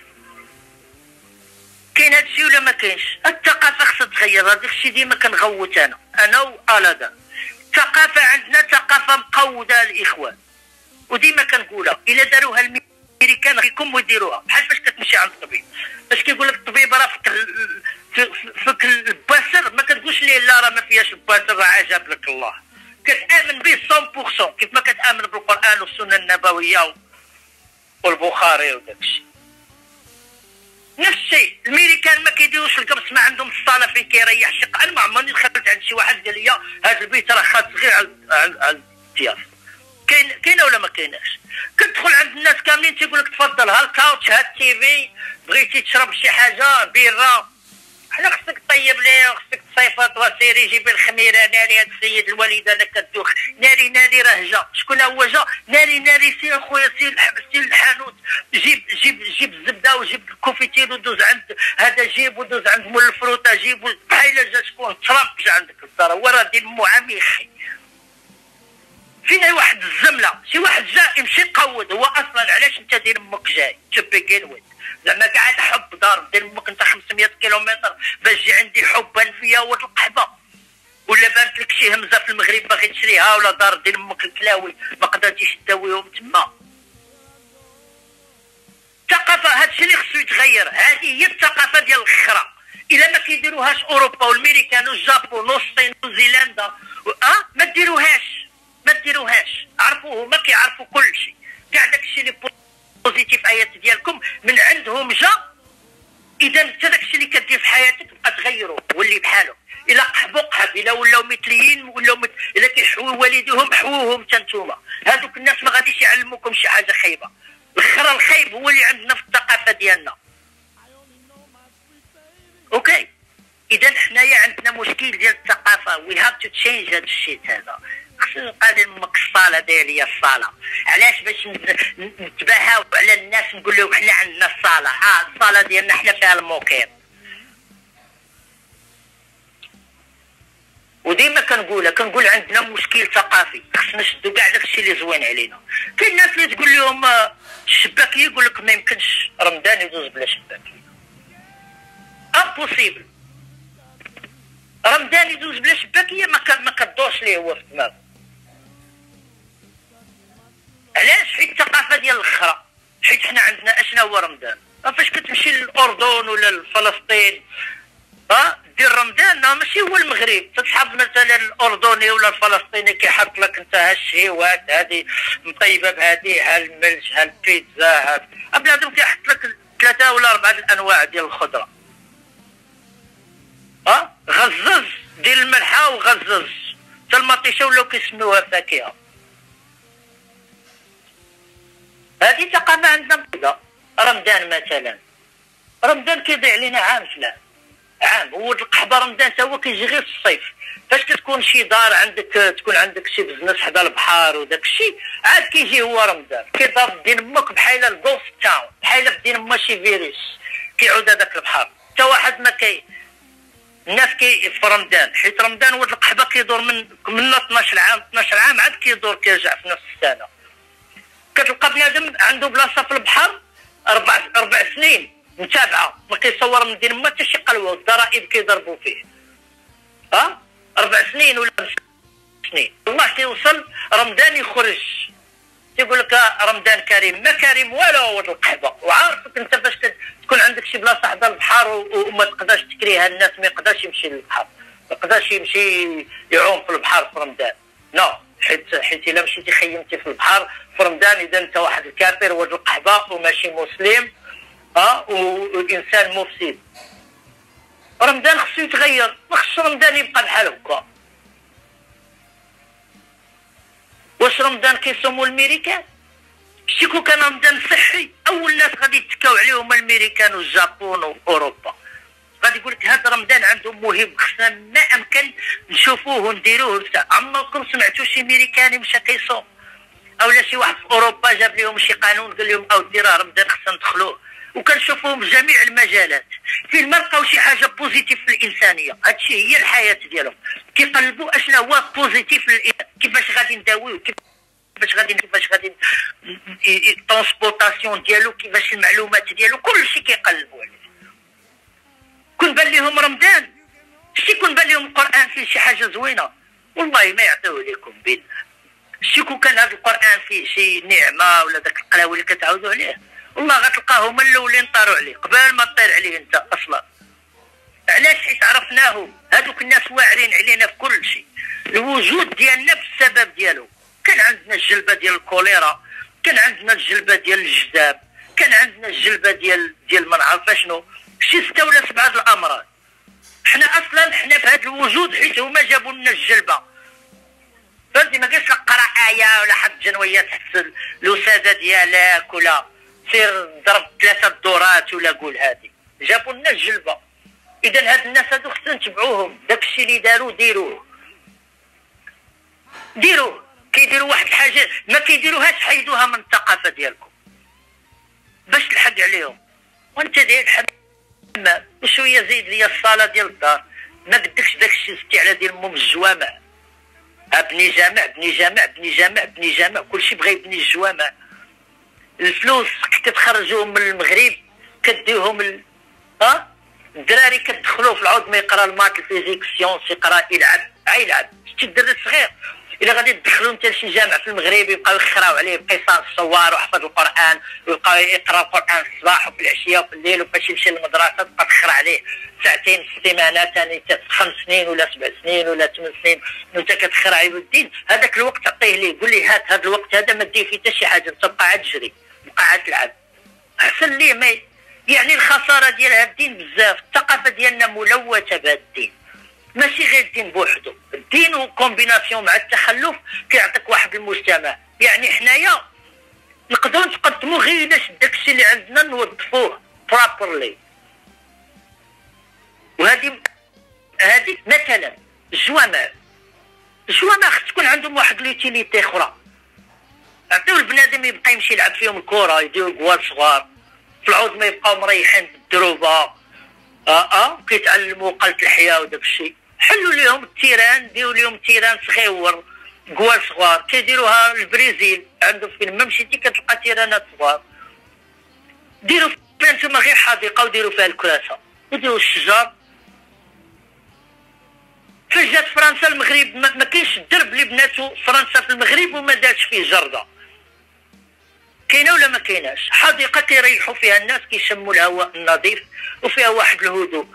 كاين هادشي ولا ما كاينش؟ الثقافه خصها تغير. هذاك الشيء ديما كنغوت انا انا وآلادا. الثقافه عندنا ثقافه مقوده الاخوان، وديما كنقولها الا داروها الامريكان غيكون يديروها. بحال فاش كتمشي عند الطبيب باش كيقول لك الطبيب راه فيك الباسر، ما كتقولش ليه لا راه ما فيهاش الباسر راه عجب لك الله، كتامن به مية بالمية كيف ما كتامن بالقران والسنه النبويه والبخاري وداك الشيء. نفس الشيء الامريكان ما كيديروش القبص، ما عندهم الصاله فين كيريح شق. انا ما عمرني دخلت عند شي واحد قال لي هذا البيت راه خاص غير على على الضياف. كاين كاينه ولا ما كايناش؟ كتدخل عند الناس كاملين تيقول لك تفضل ها الكاوتش ها التي في، بغيتي تشرب شي حاجه بيره حنا خصك طيب ليه وخصك تصيفط وسيري جيبي الخميره ناري. هاد السيد الوالد انا كدوخ ناري ناري راه جا. شكون هو جا؟ ناري ناري سير اخويا سير سير الحانوت جيب جيب جيب الزبده وجيب الكوفيتير ودوز عند هذا جيب ودوز عند مول الفروطه جيب. بحال جا شكون؟ ترامب جا عندك للدار هو راه ديال مو عمي خي. فينا واحد الزمله شي واحد جا يمشي يقود. هو اصلا علاش انت ديال امك جاي تبي كيلوين زعما قاعد حب دار ديال امك انت خمسمية كيلومتر باش تجي عندي حبا فيا ولد القحبه، ولا بانت لك شي همزه في المغرب باغي تشريها، ولا دار ديال امك الكلاوي ما قدرتيش تداويهم تما. الثقافه هادشي اللي خصو يتغير. هذه هي الثقافه ديال الخرا. الا ما كيديروهاش اوروبا والامريكان والجابون والصين ونيوزيلندا اه ما ديروهاش ما ديروهاش. عرفوه ما كيعرفوا كل شيء. كاع داكشي اللي بوزيتيف ايات ديالكم من عندهم جا. اذا انت داكشي اللي كدير في حياتك بقى تغيروا ولي بحالهم. الا قحبوا قحب، الا ولاو مثليين ولاو مت... الا كيحووا والديهم حووهم حتى نتوما. هذوك الناس ما غاديش يعلموكم شي حاجه خايبه. الخرا الخايب هو اللي عندنا في الثقافه ديالنا. اوكي اذا حنايا عندنا مشكل ديال الثقافه. وي هاف تو تشينج هذا الشيء هذا. خصني نبقى امك الصاله داير ليا الصاله. علاش؟ باش نتباهاو على الناس نقول لهم حنا عندنا الصاله. اه الصاله ديالنا حنا فيها الموكير. وديما كنقولها كنقول عندنا مشكل ثقافي خصنا نشدو كاع داكشي اللي زوين علينا. كاين الناس اللي تقول لهم الشباكيه يقول لك ما يمكنش رمضان يدوز بلا شباكيه. امبوسيبل. رمضان يدوز بلا شباكيه ما ما كدورش ليه هو في دماغه. علاش؟ حيت الثقافه ديال الاخرى. حيت حنا عندنا اشنا هو رمضان. فاش كتمشي للاردن ولا لفلسطين ها دير رمضان ماشي هو المغرب. تصحاب مثلا الاردني ولا الفلسطيني كيحط لك انت ها الشهيوات هذه مطيبه بهذه، ها الملح ها البيتزا ها بنادم كيحط لك ثلاثه ولا اربعه الانواع ديال الخضره. ها غزز ديال الملحه وغزز حتى المطيشه ولاو كيسميوها فاكهه. هذه ثقافه عندنا كذا. رمضان مثلا رمضان كيضيع علينا عام فلان عام. هو القحبه رمضان حتى هو كيجي غير في الصيف. فاش كتكون شي دار عندك تكون عندك شي بزنس حدا البحر وداك الشيء عاد كيجي هو رمضان. كيضرب دين امك بحال الجوست تاون بحال بدين ما شي فيروس كيعود هذاك البحر حتى واحد ما كي. الناس كي في رمضان حيت رمضان ولد القحبه كيدور من من اثناش عام اثناش عام عاد كيدور كيرجع في نفس السنه. كتلقى بنادم عنده بلاصه في البحر اربع اربع سنين متابعه ما كيصور من دين ما حتى شي قلوه والضرائب كيضربوا فيه. ها اربع سنين ولا خمس سنين والله كيوصل رمضان يخرج تيقول لك رمضان كريم، ما كريم والو ولد القحبه. وعارفك انت باش تكون عندك شي بلاصه حدا البحر وما تقدرش تكريها الناس، ما يقدرش يمشي للبحر، ما يقدرش يمشي يعوم في البحر في رمضان. نو حيت حيت الا مشيتي خيمتي في البحر في رمضان اذا انت واحد الكافر ولد القحبه وماشي مسلم اه وانسان مفسد. رمضان خصو يتغير، ما خصش رمضان يبقى بحال هكا. واش رمضان كيصوموا الميريكان؟ شتي كون كان رمضان صحي اول ناس غادي يتكاو عليه هما الميريكان والجابون واوروبا. غادي يقول لك هذا رمضان عندهم مهم، خصنا ما امكن نشوفوه ونديروه. عمركم سمعتوا شي ميريكاني مشى كيصوم؟ اولا شي واحد في اوروبا جاب لهم شي قانون قال لهم اودي راه رمضان خصنا ندخلوه، وكنشوفوهم في جميع المجالات فين ما لقاو شي حاجه بوزيتيف في الانسانيه. هادشي هي الحياه ديالهم، كيقلبوا اشنا هو بوزيتيف للانسان، كيفاش غادي نداويو، كيفاش غادي كيفاش غادي الترونسبورطاسيون ديالو، كيفاش المعلومات ديالو، كلشي كيقلبوا عليه. كون بان لهم رمضان، شتي كون بان لهم القران فيه شي حاجه زوينه والله ما يعطيوه لكم بالله. شتي كون كان هذا القران فيه شي نعمه ولا داك القلاوي اللي كتعاودوا عليه والله غتلقاهم الاولين طاروا عليه قبل ما طير عليه انت اصلا. علاش؟ حيت عرفناهم، هذوك الناس واعرين علينا في كل شيء. الوجود ديالنا بالسبب ديالو. كان عندنا الجلبه ديال الكوليرا، كان عندنا الجلبه ديال الجذاب، كان عندنا الجلبه ديال ديال ما نعرف شنو، شي سته ولا سبعه الامراض. حنا اصلا حنا في هذا الوجود حيت هما جابوا لنا الجلبه. فهمتي؟ ما قالش لك قرا ايه ولا حط جنويه تحت الوساده ديالك ولا سير ضرب ثلاثه دورات ولا قول هذه. جابوا لنا الجلبه. اذا هاد الناس هادو خصنا نتبعوهم، داكشي اللي داروا ديروه. ديروه، كيديروا واحد الحاجه ما كيديروهاش حيدوها من الثقافه ديالكم باش تلحق عليهم. وانت داير الحمام وشويه زيد ليا الصاله ديال الدار، ما قدكش داكشي زدتي على ديال مم الجوامع. ابني جامع بني جامع بني جامع بني جامع، كلشي بغا يبني الجوامع. الفلوس كتخرجوهم من المغرب كديوهم ال... ها الدراري كتدخلوه في العود ما يقرا المات الفيزيك سيونس يقرا يلعب يلعب. شتي الدري الصغير الا غادي تدخلو انت لشي جامع في المغرب يبقاو يخراو عليه بقصص الصوار وحفظ القران ويبقاو يقرا القران الصباح وفي العشيه وفي الليل، وفاش يمشي للمدرسه تبقى تخرع عليه ساعتين في السيمانه ثاني خمس سنين ولا سبع سنين ولا ثمان سنين وانت كتخرع الدين. هذاك الوقت عطيه ليه، قول لي هات هذا الوقت هذا ما دير فيه حتى شي حاجه، تبقى عاد تجري تبقى عاد تلعب. احسن ليه ما يعني الخساره ديال هذا الدين بزاف. الثقافه ديالنا ملوثه بهذا الدين، ماشي غير الدين بوحدو، الدين وكومبيناسيون مع التخلف كيعطيك واحد المجتمع. يعني حنايا نقدروا نتقدموا غير الا داكشي اللي عندنا نوظفوه بروبرلي. وهذه هذه مثلا الجوامع، الجوامع خص تكون عندهم واحد لوتيليتي اخرى. عطيو البنادم يبقى يمشي يلعب فيهم الكره، يديروا كوال صغار في العود ما يبقاو مريحين بالدروبه اه اه كيتعلموا قلة الحياه وداك الشيء. حلوا لهم التيران، ديروا لهم تيران صغيور كوال صغار كيديروها البرازيل عندهم فين ما مشيتي كتلقى تيرانات صغار. ديروا فيها نتوما غير حديقه وديروا فيها الكراسه وديروا الشجر. فاش جات فرنسا المغرب ما كاينش الدرب اللي بناتو فرنسا في المغرب وما دارتش فيه جرده. كاينه ولا ما كايناش؟ حديقه كيريحوا فيها الناس كيشموا الهواء النظيف وفيها واحد الهدوء.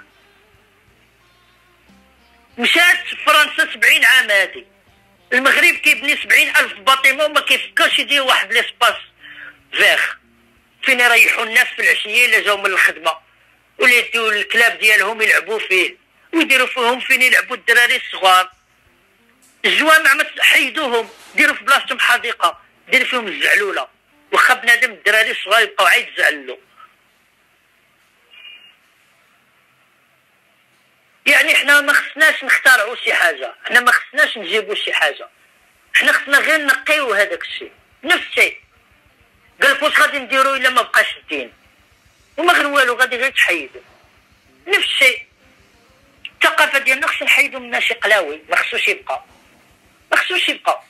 مشات فرنسا سبعين عام هادي، المغرب كيبني سبعين الف باطيمون وما كيفكرش يدير واحد ليسباس فيغ فين يريحوا الناس في العشيه الا جاو من الخدمه، ولا يديو الكلاب ديالهم يلعبوا فيه ويديروا فيهم فين يلعبوا الدراري الصغار. الجوامع ما حيدوهم، ديروا في بلاصتهم حديقه، دير فيهم الزعلوله، واخا بنادم الدراري الصغار يبقاو عاد يتزعلوا. يعني حنا ما خصناش نخترعوا شي حاجه، حنا ما خصناش نجيبوا شي حاجه، حنا خصنا غير نقيو هذاك الشيء. نفس الشيء قال لك واش غادي نديروا الا ما بقاش الدين وما غير والو، غادي غير تحيدوا. نفس الشيء الثقافه ديالنا خصنا نحيدوا منها شي قلاوي، ما خصوش يبقى ما خصوش يبقى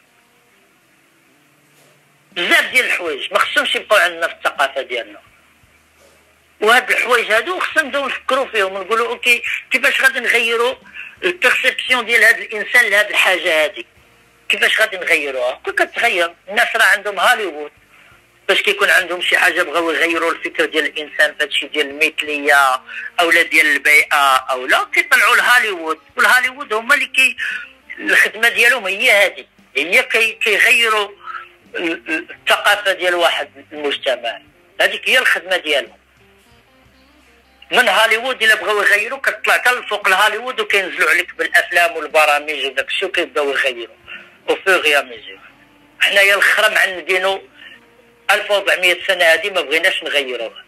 بزاف ديال الحوايج ما خصهمش يبقاو عندنا في الثقافه ديالنا. وهاد الحوايج هادو خصنا نبداو نفكروا فيهم ونقولوا اوكي كيفاش غادي نغيروا البيرسيبسيون ديال هذا الانسان لهاد الحاجه هذه. كيفاش غادي نغيروها؟ كون كتغير الناس راه عندهم هوليوود، باش كيكون عندهم شي حاجه بغاو يغيروا الفكر ديال الانسان في هادشي ديال المثليه اولا ديال البيئه او لا، كيطلعوا لهوليوود، والهوليوود هما اللي كي الخدمه ديالهم هي هذه، هي كي كيغيروا الثقافه ديال واحد المجتمع، هذيك هي الخدمه ديالهم. من هوليوود الا بغاو يغيروا كتطلع حتى لفوق الهوليوود وكينزلوا عليك بالافلام والبرامج وداك الشيء وكيبداو يغيروا وفوغيا ميزير. حنايا الاخرى معندينو ألف وأربعمية سنه هذه ما بغيناش نغيروها.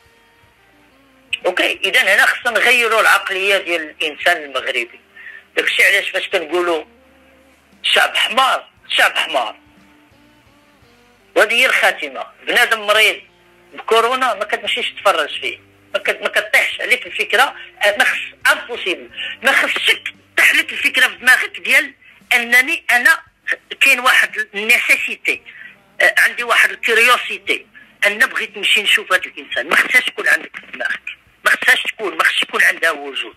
اوكي، اذا هنا خصنا نغيروا العقليه ديال الانسان المغربي. داكشي علاش فاش كنقولوا شعب حمار، شعب حمار. وهذه هي الخاتمه. بنادم مريض بكورونا ما كتمشيش تفرج فيه، ما ما كطيحش عليك الفكره، ما خص امبوسيبل، ما خصك تطيح لك الفكره في دماغك ديال انني انا كاين واحد النيسيسيتي، عندي واحد الكيوريوسيتي ان بغيت نمشي نشوف هذا الانسان. ما خصهاش تكون عندك في دماغك، ما خصهاش تكون، ما خصش يكون عندها وجود.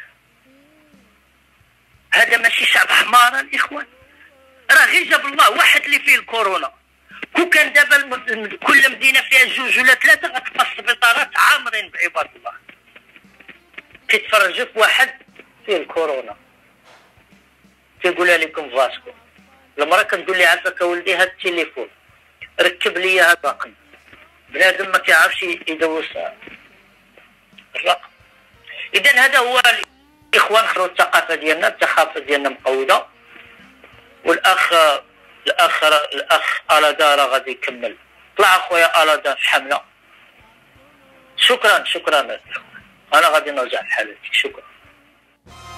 هذا ماشي شعب حمار الاخوان، راه غير جاب الله واحد اللي فيه الكورونا. كون كان دابا كل مدينه فيها جوج ولا ثلاثه غتبقى السبيطارات عامرين بعباد الله كيتفرجوا في واحد فيه الكورونا. كيقولها لكم فاسكو، المراه كتقول لي عافاك اولدي هاد التليفون ركب لي هاد الرقم، بنادم ما كيعرفش يدوز الرقم. اذا هذا هو الاخوان، خلوا الثقافه ديالنا، الثقافه ديالنا مقوده. والاخ الاخ الاخ الادا راه غادي يكمل. طلع اخويا الادا في حمله. شكرا شكرا انا غادي نرجع لحالتي. شكرا.